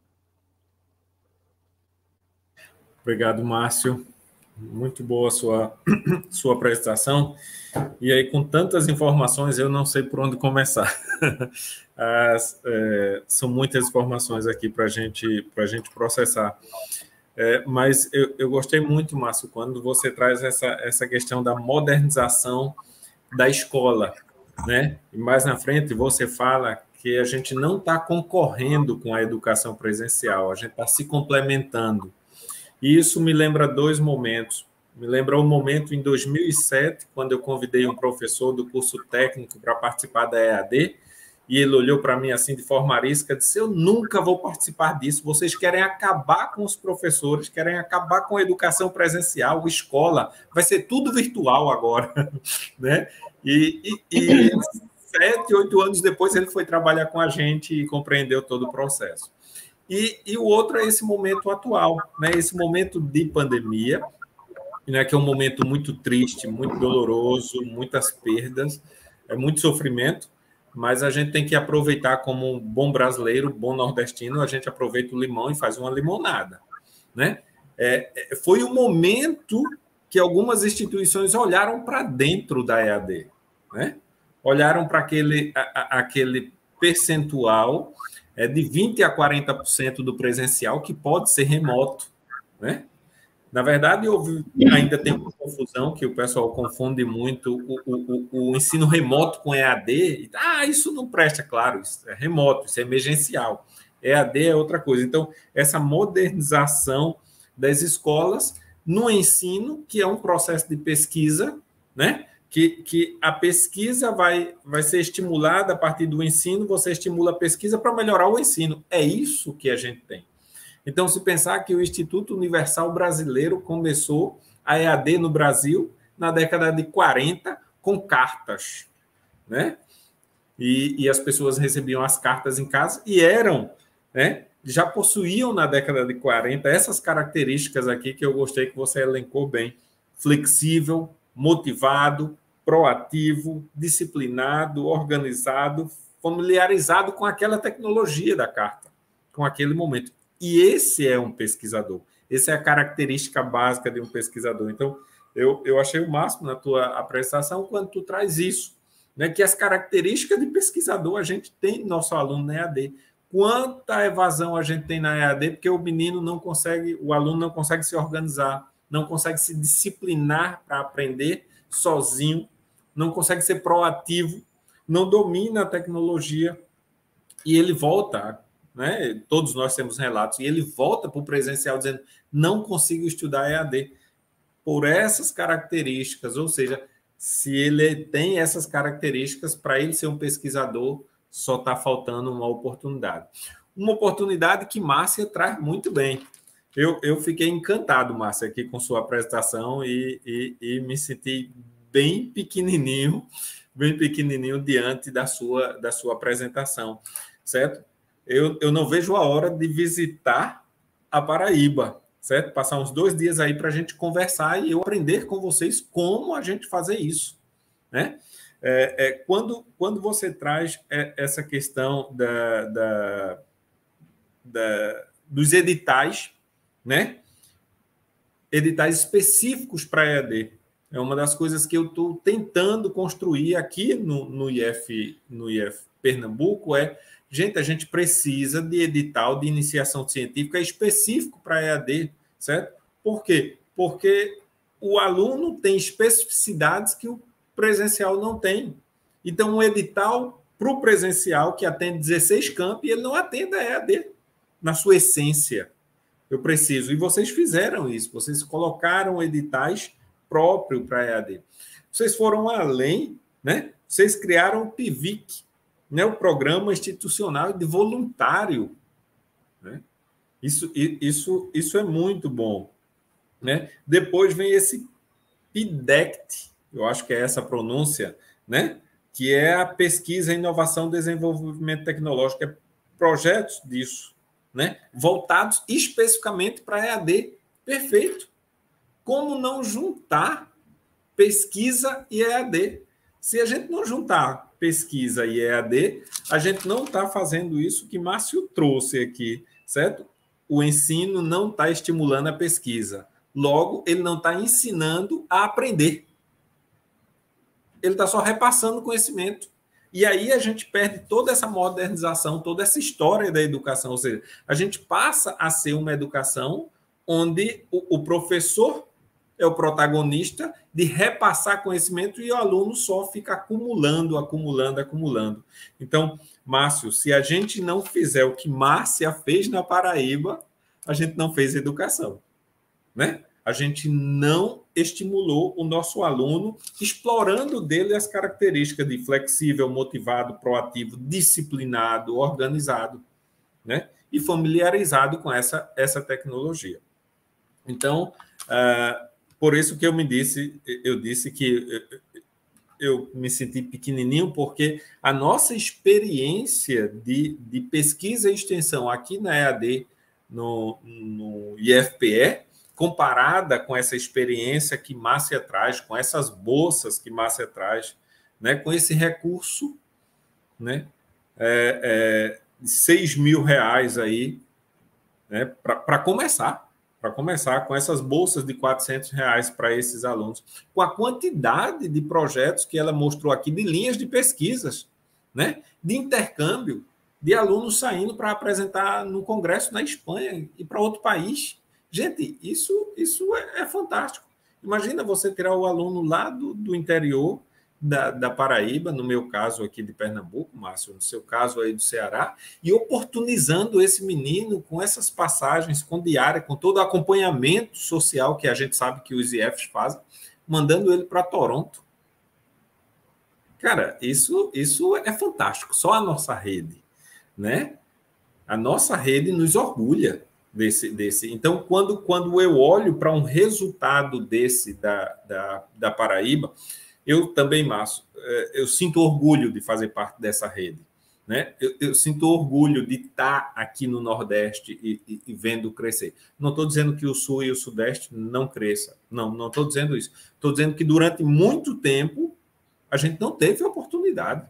Obrigado, Márcio. Muito boa a sua, sua apresentação. E aí, com tantas informações, eu não sei por onde começar. As, é, são muitas informações aqui para gente, a gente processar. É, mas eu, eu gostei muito, Márcio, quando você traz essa, essa questão da modernização da escola, né? E mais na frente você fala que a gente não está concorrendo com a educação presencial, a gente está se complementando. E isso me lembra dois momentos. Me lembra um momento em dois mil e sete, quando eu convidei um professor do curso técnico para participar da E A D, e ele olhou para mim assim de forma arisca e disse: eu nunca vou participar disso, vocês querem acabar com os professores, querem acabar com a educação presencial, escola, vai ser tudo virtual agora, né? E, e, e sete, oito anos depois ele foi trabalhar com a gente e compreendeu todo o processo. E, e o outro é esse momento atual, né? Esse momento de pandemia, né? Que é um momento muito triste, muito doloroso, muitas perdas, é muito sofrimento, mas a gente tem que aproveitar como um bom brasileiro, bom nordestino, a gente aproveita o limão e faz uma limonada, né? É, foi o momento que algumas instituições olharam para dentro da E A D, né? Olharam para aquele, a, aquele percentual é de vinte a quarenta por cento do presencial que pode ser remoto, né? Na verdade, houve, ainda tem uma confusão, que o pessoal confunde muito o, o, o ensino remoto com E A D. Ah, isso não presta, claro, isso é remoto, isso é emergencial. E A D é outra coisa. Então, essa modernização das escolas no ensino, que é um processo de pesquisa, né? Que, que a pesquisa vai, vai ser estimulada a partir do ensino, você estimula a pesquisa para melhorar o ensino. É isso que a gente tem. Então, se pensar que o Instituto Universal Brasileiro começou a E A D no Brasil na década de quarenta com cartas, né? E, e as pessoas recebiam as cartas em casa e eram, né? Já possuíam na década de quarenta essas características aqui que eu gostei que você elencou bem: flexível, motivado, proativo, disciplinado, organizado, familiarizado com aquela tecnologia da carta, com aquele momento. E esse é um pesquisador. Essa é a característica básica de um pesquisador. Então, eu, eu achei o máximo na tua apresentação quando tu traz isso, né? Que as características de pesquisador a gente tem no nosso aluno na E A D. Quanta evasão a gente tem na E A D, porque o menino não consegue, o aluno não consegue se organizar, não consegue se disciplinar para aprender sozinho, não consegue ser proativo, não domina a tecnologia e ele volta, né? Todos nós temos relatos, e ele volta para o presencial dizendo: não consigo estudar E A D por essas características. Ou seja, se ele tem essas características, para ele ser um pesquisador, só está faltando uma oportunidade. Uma oportunidade que Márcia traz muito bem. Eu, eu fiquei encantado, Márcia, aqui com sua apresentação e, e, e me senti bem pequenininho, bem pequenininho diante da sua, da sua apresentação, certo? Eu, eu não vejo a hora de visitar a Paraíba, certo? Passar uns dois dias aí para a gente conversar e eu aprender com vocês como a gente fazer isso, né? É, é, quando, quando você traz essa questão da, da, da, dos editais, né? Editais específicos para E A D. É uma das coisas que eu estou tentando construir aqui no, no, I F, no I F Pernambuco é: gente, a gente precisa de edital de iniciação científica específico para E A D, certo? Por quê? Porque o aluno tem especificidades que o presencial não tem. Então, um edital para o presencial, que atende dezesseis campi, ele não atende a E A D na sua essência. Eu preciso. E vocês fizeram isso, vocês colocaram editais próprios para a E A D. Vocês foram além, né? Vocês criaram o P I V I C, né? O Programa Institucional de Voluntário, né? Isso, isso, isso é muito bom, né? Depois vem esse P I D E C T, eu acho que é essa a pronúncia, né? Que é a pesquisa, inovação, desenvolvimento tecnológico, é projetos disso, né? Voltados especificamente para a E A D. Perfeito. Como não juntar pesquisa e E A D? Se a gente não juntar pesquisa e E A D, a gente não está fazendo isso que Márcio trouxe aqui, certo? O ensino não está estimulando a pesquisa. Logo, ele não está ensinando a aprender. Ele está só repassando conhecimento. E aí a gente perde toda essa modernização, toda essa história da educação. Ou seja, a gente passa a ser uma educação onde o, o professor é o protagonista de repassar conhecimento e o aluno só fica acumulando, acumulando, acumulando. Então, Márcio, se a gente não fizer o que Márcia fez na Paraíba, a gente não fez educação, né? A gente não estimulou o nosso aluno, explorando dele as características de flexível, motivado, proativo, disciplinado, organizado, né? E familiarizado com essa, essa tecnologia. Então, uh, por isso que eu me disse, eu disse que eu me senti pequenininho, porque a nossa experiência de, de pesquisa e extensão aqui na E A D, no, no I F P E, comparada com essa experiência que Márcia traz, com essas bolsas que Márcia traz, né, com esse recurso, né, é, é, de seis mil reais aí, né, para começar. Para começar, com essas bolsas de quatrocentos reais para esses alunos, com a quantidade de projetos que ela mostrou aqui, de linhas de pesquisas, né? De intercâmbio, de alunos saindo para apresentar no congresso na Espanha e para outro país. Gente, isso, isso é, é fantástico. Imagina você tirar o aluno lá do, do interior da, da Paraíba, no meu caso aqui de Pernambuco, Márcio, no seu caso aí do Ceará, e oportunizando esse menino com essas passagens, com diária, com todo o acompanhamento social que a gente sabe que os I Fs fazem, mandando ele para Toronto. Cara, isso, isso é fantástico. Só a nossa rede, né? A nossa rede nos orgulha desse. desse. Então, quando, quando eu olho para um resultado desse da, da, da Paraíba, eu também, Márcio, eu sinto orgulho de fazer parte dessa rede. Né? Eu, eu sinto orgulho de estar aqui no Nordeste e, e, e vendo crescer. Não estou dizendo que o Sul e o Sudeste não cresçam. Não, não estou dizendo isso. Estou dizendo que durante muito tempo a gente não teve oportunidade.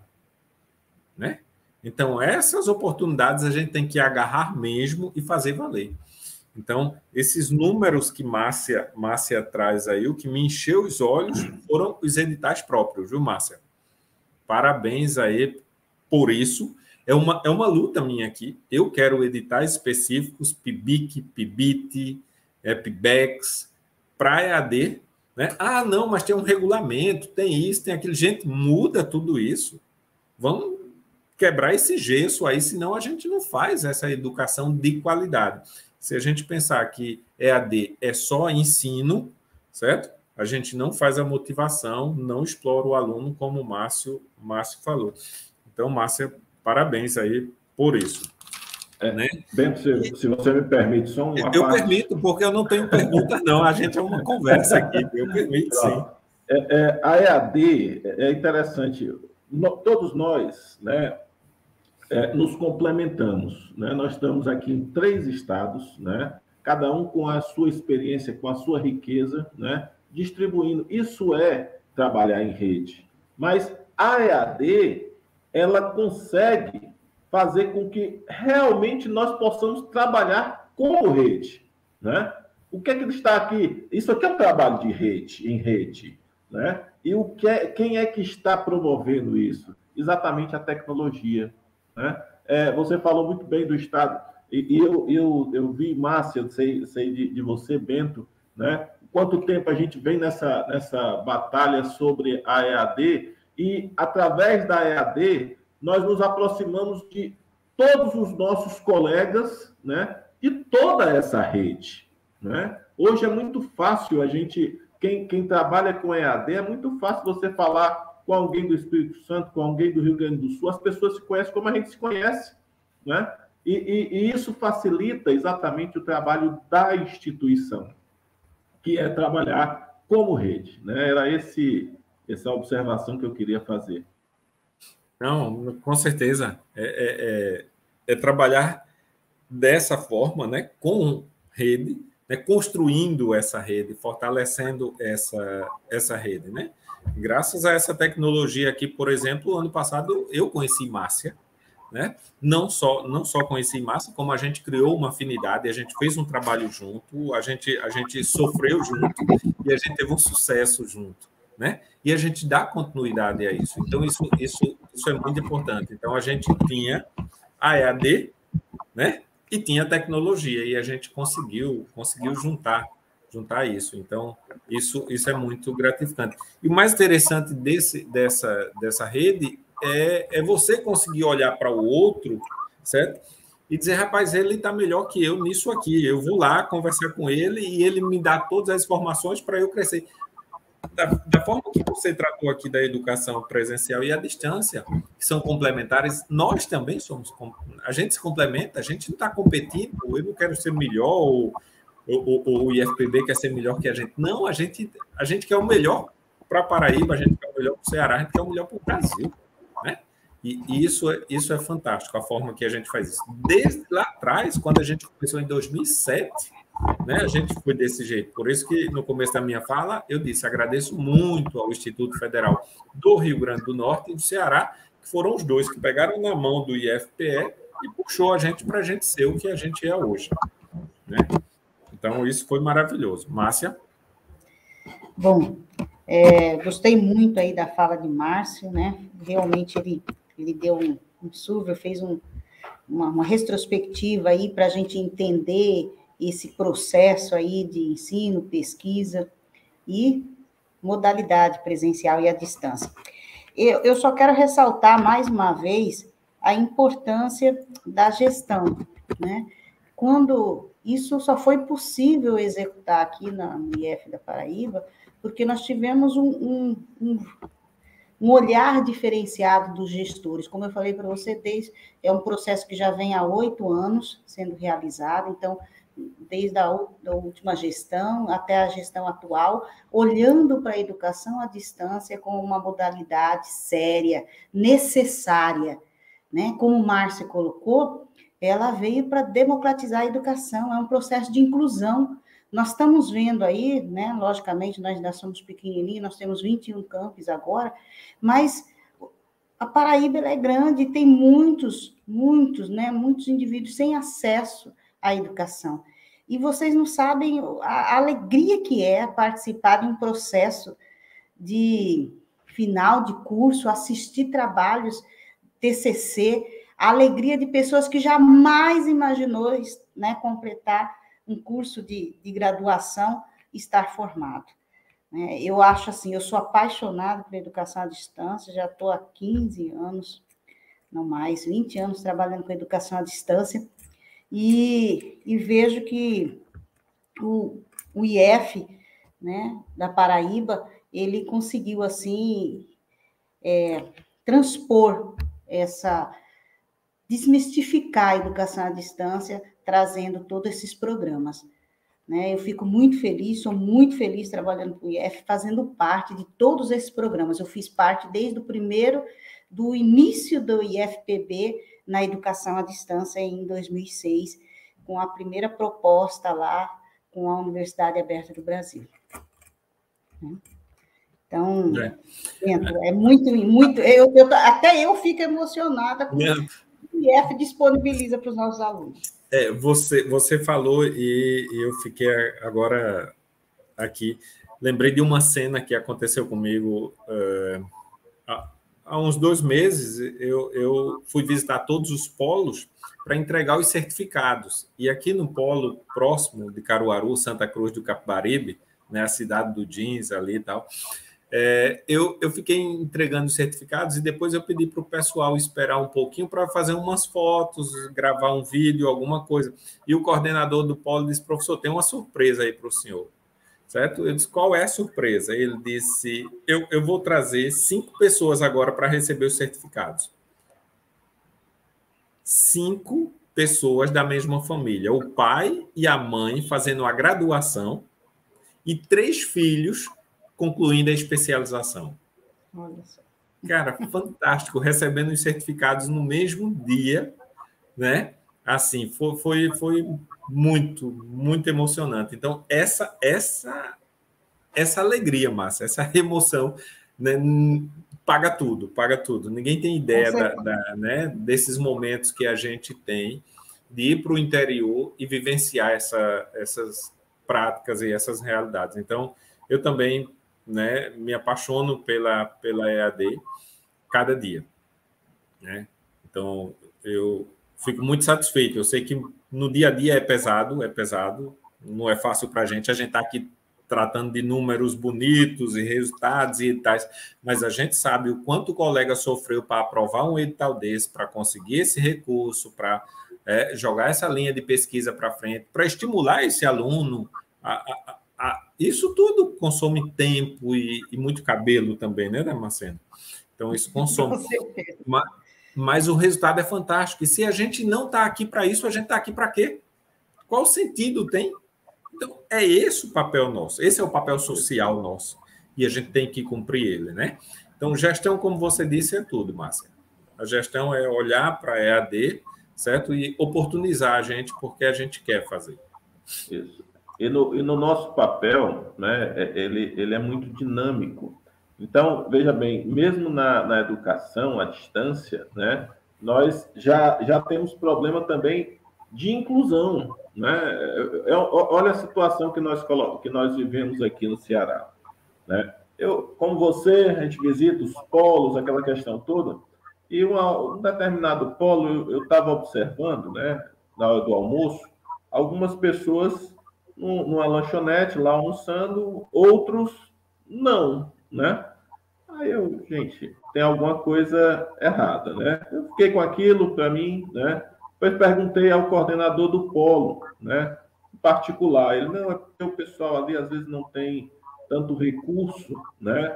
Né? Então, essas oportunidades a gente tem que agarrar mesmo e fazer valer. Então, esses números que Márcia, Márcia traz aí, o que me encheu os olhos foram os editais próprios, viu, Márcia? Parabéns aí por isso. É uma, é uma luta minha aqui. Eu quero editais específicos, P I B I C, P I B I T, é, P I B E X, para E A D. Né? Ah, não, mas tem um regulamento, tem isso, tem aquilo. Gente, muda tudo isso. Vamos quebrar esse gesso aí, senão a gente não faz essa educação de qualidade. Se a gente pensar que E A D é só ensino, certo? A gente não faz a motivação, não explora o aluno, como o Márcio, Márcio falou. Então, Márcia, parabéns aí por isso. É, né? Bento, se, se você me permite, só uma Eu parte... permito, porque eu não tenho pergunta, não. A gente é uma conversa aqui. Eu permito, sim. É, é, a E A D é interessante. No, todos nós, né, é, nos complementamos. Né? Nós estamos aqui em três estados, né? Cada um com a sua experiência, com a sua riqueza, né? Distribuindo. Isso é trabalhar em rede. Mas a E A D, ela consegue fazer com que realmente nós possamos trabalhar como rede, né? O que é que está aqui? Isso aqui é um trabalho de rede, em rede, né? E o que é, quem é que está promovendo isso? Exatamente a tecnologia, né? É, você falou muito bem do Estado, e, e eu, eu, eu vi, Márcia, eu sei, sei de, de você, Bento, né? Quanto tempo a gente vem nessa, nessa batalha sobre a E A D, e através da E A D, nós nos aproximamos de todos os nossos colegas, né? E toda essa rede, né? Hoje é muito fácil a gente, quem, quem trabalha com E A D, é muito fácil você falar com alguém do Espírito Santo, com alguém do Rio Grande do Sul, as pessoas se conhecem como a gente se conhece, né? E, e, e isso facilita exatamente o trabalho da instituição, que é trabalhar como rede, né? Era esse, essa observação que eu queria fazer. Não, com certeza. É, é, é, é trabalhar dessa forma, né, com rede, né, construindo essa rede, fortalecendo essa, essa rede. Né? Graças a essa tecnologia aqui, por exemplo, ano passado eu conheci Márcia, né? Não só, não só conheci Márcia, como a gente criou uma afinidade, a gente fez um trabalho junto, a gente, a gente sofreu junto e a gente teve um sucesso junto. Né? E a gente dá continuidade a isso. Então, isso, isso, isso é muito importante. Então, a gente tinha a E A D, né? E tinha a tecnologia, e a gente conseguiu, conseguiu juntar, juntar isso. Então, isso, isso é muito gratificante. E o mais interessante desse, dessa, dessa rede é, é você conseguir olhar para o outro, certo? E dizer, rapaz, ele está melhor que eu nisso aqui. Eu vou lá conversar com ele e ele me dá todas as informações para eu crescer. Da, da forma que você tratou aqui da educação presencial e à distância, que são complementares, nós também somos, a gente se complementa, a gente não está competindo, eu não quero ser melhor, ou, ou, ou o I F P B quer ser melhor que a gente. Não, a gente, a gente quer o melhor para Paraíba, a gente quer o melhor para o Ceará, a gente quer o melhor para o Brasil. Né? E, e isso, é, isso é fantástico, a forma que a gente faz isso. Desde lá atrás, quando a gente começou em dois mil e sete, né, a gente foi desse jeito. Por isso que, no começo da minha fala, eu disse, agradeço muito ao Instituto Federal do Rio Grande do Norte e do Ceará, que foram os dois que pegaram na mão do I F P E e puxou a gente para a gente ser o que a gente é hoje. Né? Então, isso foi maravilhoso. Márcia? Bom, é, gostei muito aí da fala de Márcio, né? Realmente ele, ele deu um, um survey, fez um, uma, uma retrospectiva aí para a gente entender esse processo aí de ensino, pesquisa e modalidade presencial e à distância. Eu, eu só quero ressaltar mais uma vez a importância da gestão, né? Quando isso só foi possível executar aqui na, no I F da Paraíba, porque nós tivemos um, um, um, um olhar diferenciado dos gestores. Como eu falei para você, desde, é um processo que já vem há oito anos sendo realizado, então, desde a da última gestão até a gestão atual, olhando para a educação à distância como uma modalidade séria, necessária, né? Como o Márcia colocou, ela veio para democratizar a educação, é um processo de inclusão. Nós estamos vendo aí, né? Logicamente, nós ainda somos pequenininhos, nós temos vinte e um campos agora, mas a Paraíba é grande e tem muitos, muitos, né? Muitos indivíduos sem acesso à educação. E vocês não sabem a alegria que é participar de um processo de final de curso, assistir trabalhos, T C C, a alegria de pessoas que jamais imaginou, né, completar um curso de, de graduação e estar formado. Eu acho assim, eu sou apaixonada por educação à distância, já estou há quinze anos, não mais, vinte anos trabalhando com educação à distância, e, e vejo que o, o I F, né, da Paraíba, ele conseguiu, assim, é, transpor essa, desmistificar a educação à distância, trazendo todos esses programas. Né? Eu fico muito feliz, sou muito feliz trabalhando com o I F, fazendo parte de todos esses programas. Eu fiz parte desde o primeiro, do início do I F P B na educação à distância em dois mil e seis, com a primeira proposta lá com a Universidade Aberta do Brasil. Então, é, é muito, muito... Eu, eu, até eu fico emocionada com o que o I F disponibiliza para os nossos alunos. É, você, você falou e eu fiquei agora aqui. Lembrei de uma cena que aconteceu comigo uh, há, há uns dois meses. Eu, eu fui visitar todos os polos para entregar os certificados. E aqui no polo próximo de Caruaru, Santa Cruz do Capibaribe, né, a cidade do jeans ali e tal, é, eu, eu fiquei entregando os certificados e depois eu pedi para o pessoal esperar um pouquinho para fazer umas fotos, gravar um vídeo, alguma coisa. E o coordenador do polo disse, professor, tem uma surpresa aí para o senhor. Certo? Eu disse, qual é a surpresa? Ele disse, eu, eu vou trazer cinco pessoas agora para receber os certificados. Cinco pessoas da mesma família. O pai e a mãe fazendo a graduação e três filhos concluindo a especialização. Olha só. Cara, fantástico, recebendo os certificados no mesmo dia, né? Assim, foi, foi, foi muito, muito emocionante. Então, essa, essa, essa alegria, Márcia, essa emoção, né, paga tudo, paga tudo. Ninguém tem ideia da, da, né, desses momentos que a gente tem de ir para o interior e vivenciar essa, essas práticas e essas realidades. Então, eu também, né, me apaixono pela, pela E A D cada dia. Né? Então, eu fico muito satisfeito. Eu sei que no dia a dia é pesado, é pesado, não é fácil para a gente. A gente está aqui tratando de números bonitos e resultados e editais, mas a gente sabe o quanto o colega sofreu para aprovar um edital desse, para conseguir esse recurso, para é, jogar essa linha de pesquisa para frente, para estimular esse aluno. A, a, a, isso tudo consome tempo e, e muito cabelo também, né, Damasceno? Então, isso consome. Mas, mas o resultado é fantástico. E se a gente não está aqui para isso, a gente está aqui para quê? Qual sentido tem? Então, é esse o papel nosso. Esse é o papel social nosso. E a gente tem que cumprir ele, né? Então, gestão, como você disse, é tudo, Márcia. A gestão é olhar para a E A D, certo? E oportunizar a gente porque a gente quer fazer. Isso. E no, e no nosso papel, né, ele, ele é muito dinâmico. Então, veja bem, mesmo na, na educação à distância, né, nós já, já temos problema também de inclusão. Né? É, olha a situação que nós, que nós vivemos aqui no Ceará. Né? Eu, como você, a gente visita os polos, aquela questão toda, e uma, um determinado polo eu estava observando, né, na hora do almoço, algumas pessoas numa lanchonete lá almoçando, outros não, né? Aí eu, gente, tem alguma coisa errada, né? Eu fiquei com aquilo para mim, né? Depois perguntei ao coordenador do polo, né? Em particular, ele, não, é porque o pessoal ali às vezes não tem tanto recurso, né?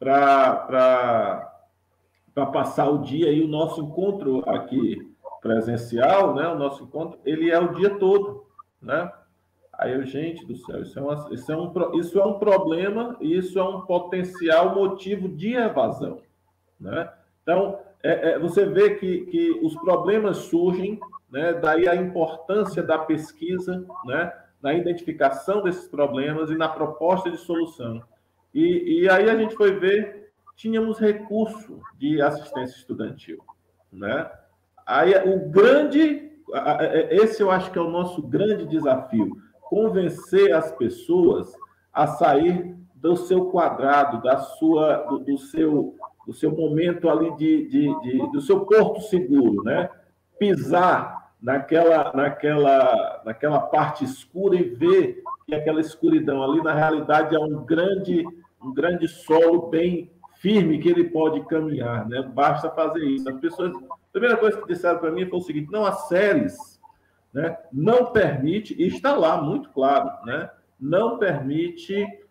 Para para passar o dia, e o nosso encontro aqui presencial, né? O nosso encontro, ele é o dia todo, né? Aí eu, gente do céu, isso é, uma, isso, é um, isso é um problema, isso é um potencial motivo de evasão, né? Então, é, é, você vê que, que os problemas surgem, né? Daí a importância da pesquisa, né? Na identificação desses problemas e na proposta de solução. E, e aí a gente foi ver, tínhamos recurso de assistência estudantil, né? Aí o grande, esse eu acho que é o nosso grande desafio, convencer as pessoas a sair do seu quadrado, da sua, do, do seu, do seu momento ali de, de, de, do seu porto seguro, né? Pisar naquela, naquela, naquela parte escura e ver que aquela escuridão ali, na realidade, é um grande, um grande solo bem firme que ele pode caminhar, né? Basta fazer isso. As pessoas, a primeira coisa que disseram para mim foi o seguinte: não, as séries, né, não permite, e está lá muito claro, né, não permite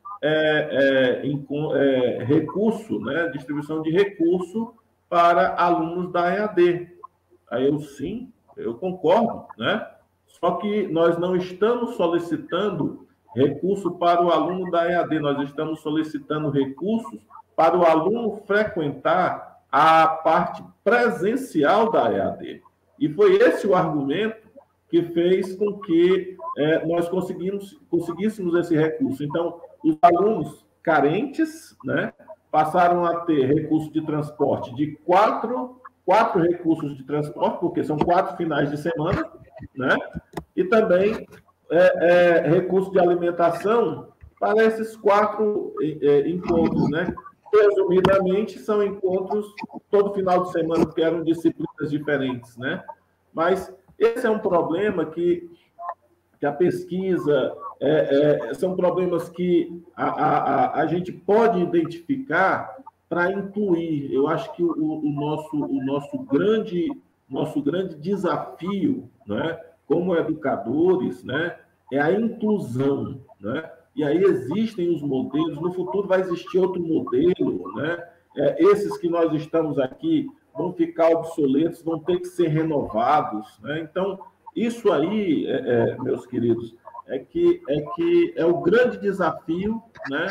é, é, em, é, recurso, né, distribuição de recurso para alunos da E A D. Aí eu, sim, eu concordo, né? Só que nós não estamos solicitando recurso para o aluno da E A D, nós estamos solicitando recursos para o aluno frequentar a parte presencial da E A D. E foi esse o argumento que fez com que é, nós conseguimos, conseguíssemos esse recurso. Então, os alunos carentes, né, passaram a ter recurso de transporte de quatro, quatro recursos de transporte, porque são quatro finais de semana, né, e também é, é, recurso de alimentação para esses quatro é, encontros, né? Resumidamente, são encontros todo final de semana, que eram disciplinas diferentes, né? Mas esse é um problema que, que a pesquisa, é, é, são problemas que a, a, a gente pode identificar para incluir. Eu acho que o, o, nosso, o nosso, grande, nosso grande desafio, né, como educadores, né, é a inclusão, né? E aí existem os modelos, no futuro vai existir outro modelo, né? É, esses que nós estamos aqui vão ficar obsoletos, vão ter que ser renovados, né? Então, isso aí, é, é, meus queridos, é que, é que é o grande desafio, né,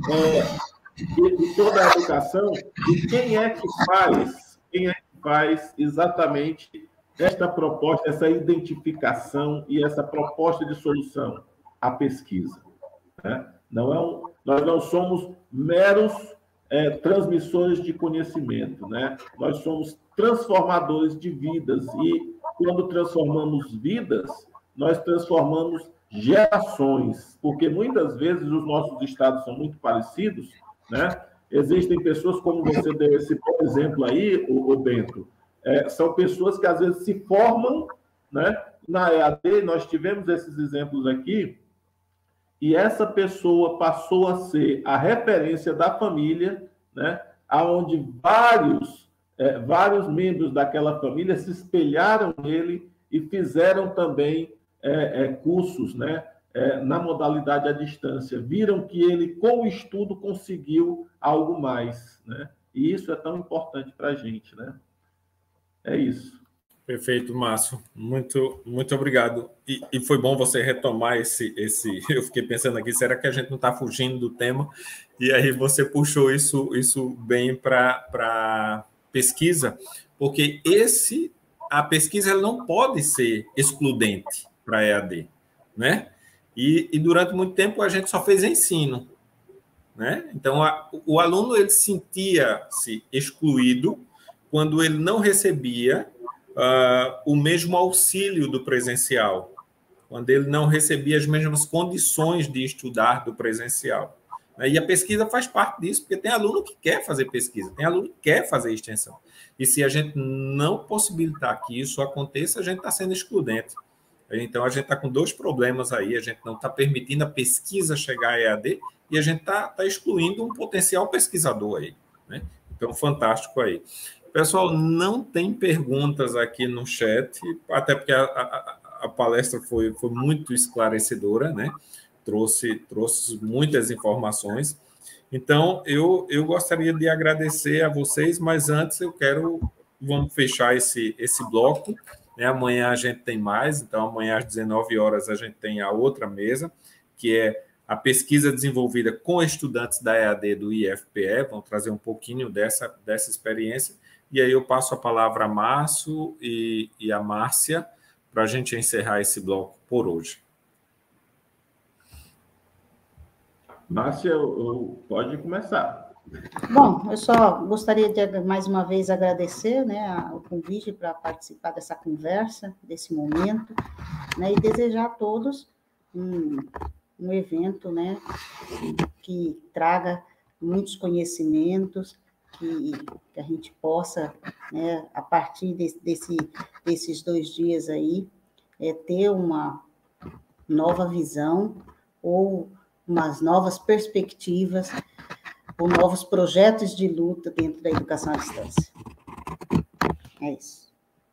é, de, de toda a educação, e quem é que faz, quem é que faz exatamente esta proposta, essa identificação e essa proposta de solução? A pesquisa. Né? Não é um, nós não somos meros é, transmissores de conhecimento, né? Nós somos transformadores de vidas, e quando transformamos vidas, nós transformamos gerações, porque muitas vezes os nossos estados são muito parecidos, né? Existem pessoas, como você deu esse exemplo aí, o, o Bento, é, são pessoas que às vezes se formam, né, na E A D, nós tivemos esses exemplos aqui, e essa pessoa passou a ser a referência da família, né, onde vários, é, vários membros daquela família se espelharam nele e fizeram também é, é, cursos, né, é, na modalidade à distância. Viram que ele, com o estudo, conseguiu algo mais, né? E isso é tão importante para a gente, né? É isso. Perfeito, Márcio. Muito, muito obrigado. E, e foi bom você retomar esse, esse... Eu fiquei pensando aqui, será que a gente não está fugindo do tema? E aí você puxou isso, isso bem para pesquisa, porque esse, a pesquisa ela não pode ser excludente para a E A D, né? E, e durante muito tempo a gente só fez ensino, né? Então, a, o aluno ele sentia-se excluído quando ele não recebia Uh, o mesmo auxílio do presencial, quando ele não recebia as mesmas condições de estudar do presencial. E a pesquisa faz parte disso, porque tem aluno que quer fazer pesquisa, tem aluno que quer fazer extensão. E se a gente não possibilitar que isso aconteça, a gente está sendo excludente. Então, a gente está com dois problemas aí, a gente não está permitindo a pesquisa chegar a E A D e a gente está tá excluindo um potencial pesquisador aí, né? Então, fantástico aí. Pessoal, não tem perguntas aqui no chat, até porque a, a, a palestra foi, foi muito esclarecedora, né? Trouxe, trouxe muitas informações. Então, eu, eu gostaria de agradecer a vocês, mas antes eu quero, vamos fechar esse, esse bloco, né? Amanhã a gente tem mais, então amanhã às dezenove horas a gente tem a outra mesa, que é a pesquisa desenvolvida com estudantes da E A D do I F P E, vão trazer um pouquinho dessa, dessa experiência, e aí eu passo a palavra a Márcio e, e a Márcia para a gente encerrar esse bloco por hoje. Márcia, pode começar. Bom, eu só gostaria de, mais uma vez, agradecer, né, o convite para participar dessa conversa, desse momento, né, e desejar a todos um, um evento, né, que traga muitos conhecimentos, que, que a gente possa, né, a partir de, desse, desses dois dias aí, é, ter uma nova visão ou umas novas perspectivas com novos projetos de luta dentro da educação à distância. É isso.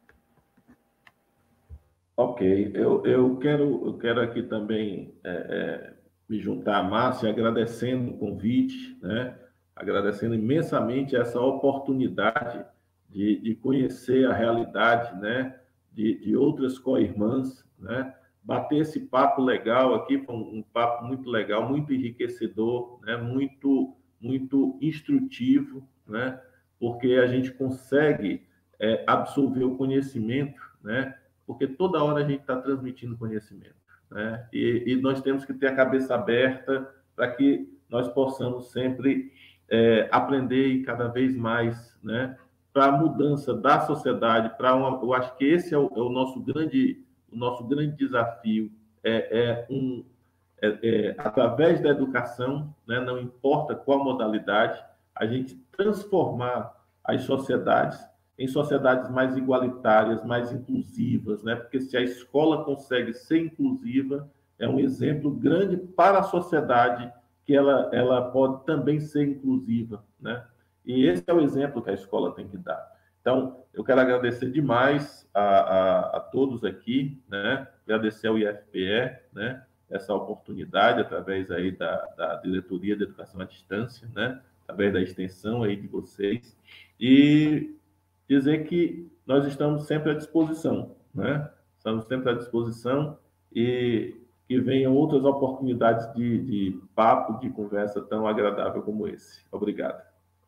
Ok, eu, eu, quero, eu quero aqui também é, é, me juntar a Márcia, agradecendo o convite, né? Agradecendo imensamente essa oportunidade de, de conhecer a realidade, né? de, de outras co-irmãs, né? Bater esse papo legal aqui, foi um, um papo muito legal, muito enriquecedor, né? muito, muito instrutivo, né? Porque a gente consegue é, absorver o conhecimento, né? Porque toda hora a gente está transmitindo conhecimento, né? E, e nós temos que ter a cabeça aberta para que nós possamos sempre é, aprender e cada vez mais, né? Para a mudança da sociedade, para uma, eu acho que esse é o, é o nosso grande, o nosso grande desafio, é, é um é, é, através da educação, né? Não importa qual modalidade, a gente transformar as sociedades em sociedades mais igualitárias, mais inclusivas, né? Porque se a escola consegue ser inclusiva, é um exemplo grande para a sociedade que ela, ela pode também ser inclusiva, né? E esse é o exemplo que a escola tem que dar. Então, eu quero agradecer demais a, a, a todos aqui, né? Agradecer ao I F P E, né? Essa oportunidade através aí da, da Diretoria de Educação à Distância, né? Através da extensão aí de vocês. E dizer que nós estamos sempre à disposição, né? Estamos sempre à disposição e que venham outras oportunidades de, de papo, de conversa tão agradável como esse. Obrigado.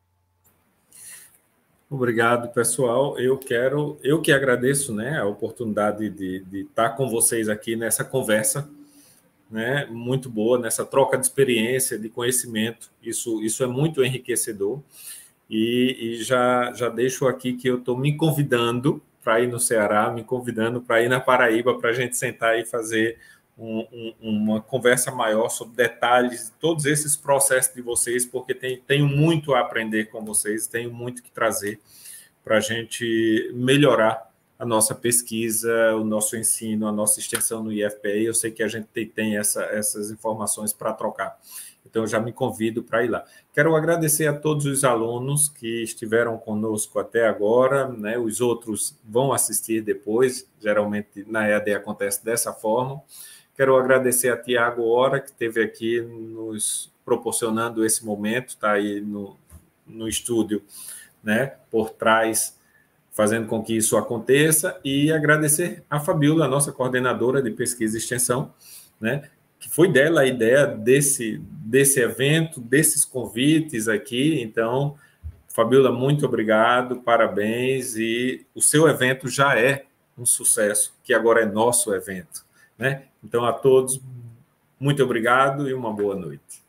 Obrigado, pessoal. Eu quero, eu que agradeço, né, a oportunidade de, de estar com vocês aqui nessa conversa, né, muito boa, nessa troca de experiência, de conhecimento. Isso, isso é muito enriquecedor. E, e já, já deixo aqui que eu estou me convidando para ir no Ceará, me convidando para ir na Paraíba, para a gente sentar e fazer um, um, uma conversa maior sobre detalhes de todos esses processos de vocês, porque tem, tenho muito a aprender com vocês, tenho muito que trazer para a gente melhorar a nossa pesquisa, o nosso ensino, a nossa extensão no I F P E. Eu sei que a gente tem, tem essa, essas informações para trocar. Então, eu já me convido para ir lá. Quero agradecer a todos os alunos que estiveram conosco até agora, né? Os outros vão assistir depois, geralmente na E A D acontece dessa forma. Quero agradecer a Tiago Hora, que esteve aqui nos proporcionando esse momento, está aí no, no estúdio, né? Por trás, fazendo com que isso aconteça, e agradecer a Fabiola, a nossa coordenadora de pesquisa e extensão, né? Que foi dela a ideia desse, desse evento, desses convites aqui. Então, Fabiola, muito obrigado, parabéns, e o seu evento já é um sucesso, que agora é nosso evento, né? Então, a todos, muito obrigado e uma boa noite.